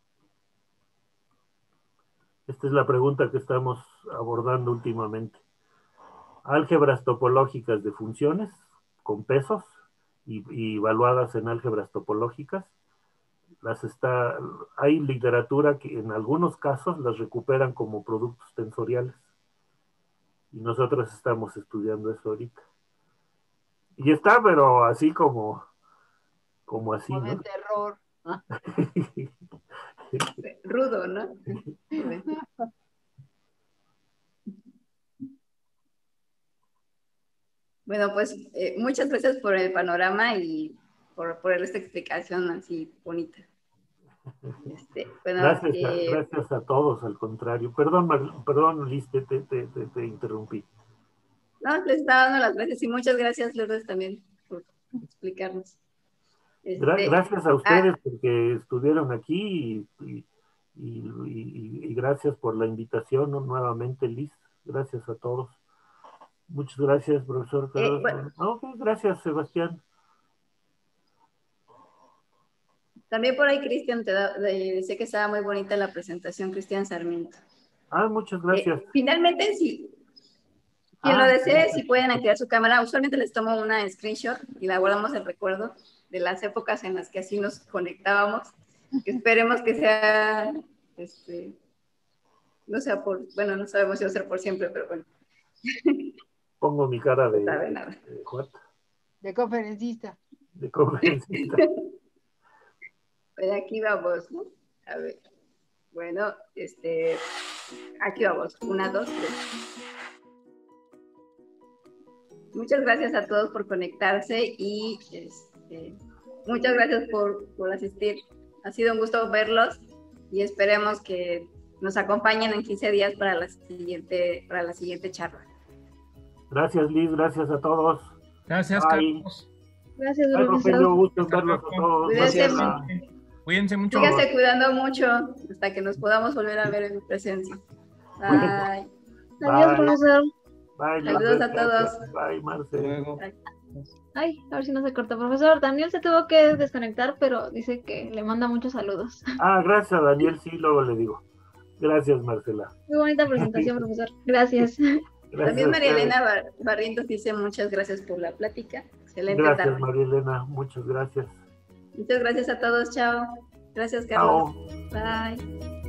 Esta es la pregunta que estamos abordando últimamente. Álgebras topológicas de funciones con pesos y evaluadas en álgebras topológicas. Hay literatura que en algunos casos las recuperan como productos tensoriales. Y nosotros estamos estudiando eso ahorita. Y está, pero así como así, Como de ¿no? terror. Rudo, ¿no? Bueno, pues muchas gracias por el panorama y por esta explicación así bonita. Bueno, gracias a todos, al contrario. Perdón, Liz, te interrumpí. No, les estaba dando las gracias y muchas gracias, Lourdes, también por explicarnos. Gracias a ustedes porque estuvieron aquí y gracias por la invitación, ¿no? Nuevamente, Liz. Gracias a todos. Muchas gracias, profesor. Gracias, Sebastián. También por ahí, Cristian, decía que estaba muy bonita la presentación, Cristian Sarmiento. Muchas gracias. Finalmente, si quien lo desee, si pueden activar su cámara, usualmente les tomo una screenshot y la guardamos el recuerdo de las épocas en las que así nos conectábamos. Que esperemos que sea, no sea bueno, no sabemos si va a ser por siempre, pero bueno. Pongo mi cara de conferencista. De conferencista. Pues aquí vamos, ¿no? A ver. Bueno, aquí vamos. 1, 2, 3. Muchas gracias a todos por conectarse y muchas gracias por asistir. Ha sido un gusto verlos y esperemos que nos acompañen en 15 días para la siguiente charla. Gracias, Liz, gracias a todos. Gracias, Bye. Carlos. Gracias, Ay, profesor. Rogelio, gusto en verlos a todos. Cuídense, Cuídense mucho. síganse cuidando mucho hasta que nos podamos volver a ver en presencia. Bye. Adiós, Bye. profesor. Bye, Liz, Saludos a gracias. todos. Bye, Marce. Hasta luego. Ay, a ver si no se cortó. Profesor, Daniel se tuvo que desconectar, pero dice que le manda muchos saludos. Ah, gracias, Daniel, sí, luego le digo. Gracias, Marcela. Muy bonita presentación, profesor. Gracias. Gracias También a María ustedes. Elena Barrientos dice muchas gracias por la plática. Excelente Gracias, tarde. María Elena, muchas gracias. Muchas gracias a todos. Chao. Gracias, Carlos. Chao. Bye.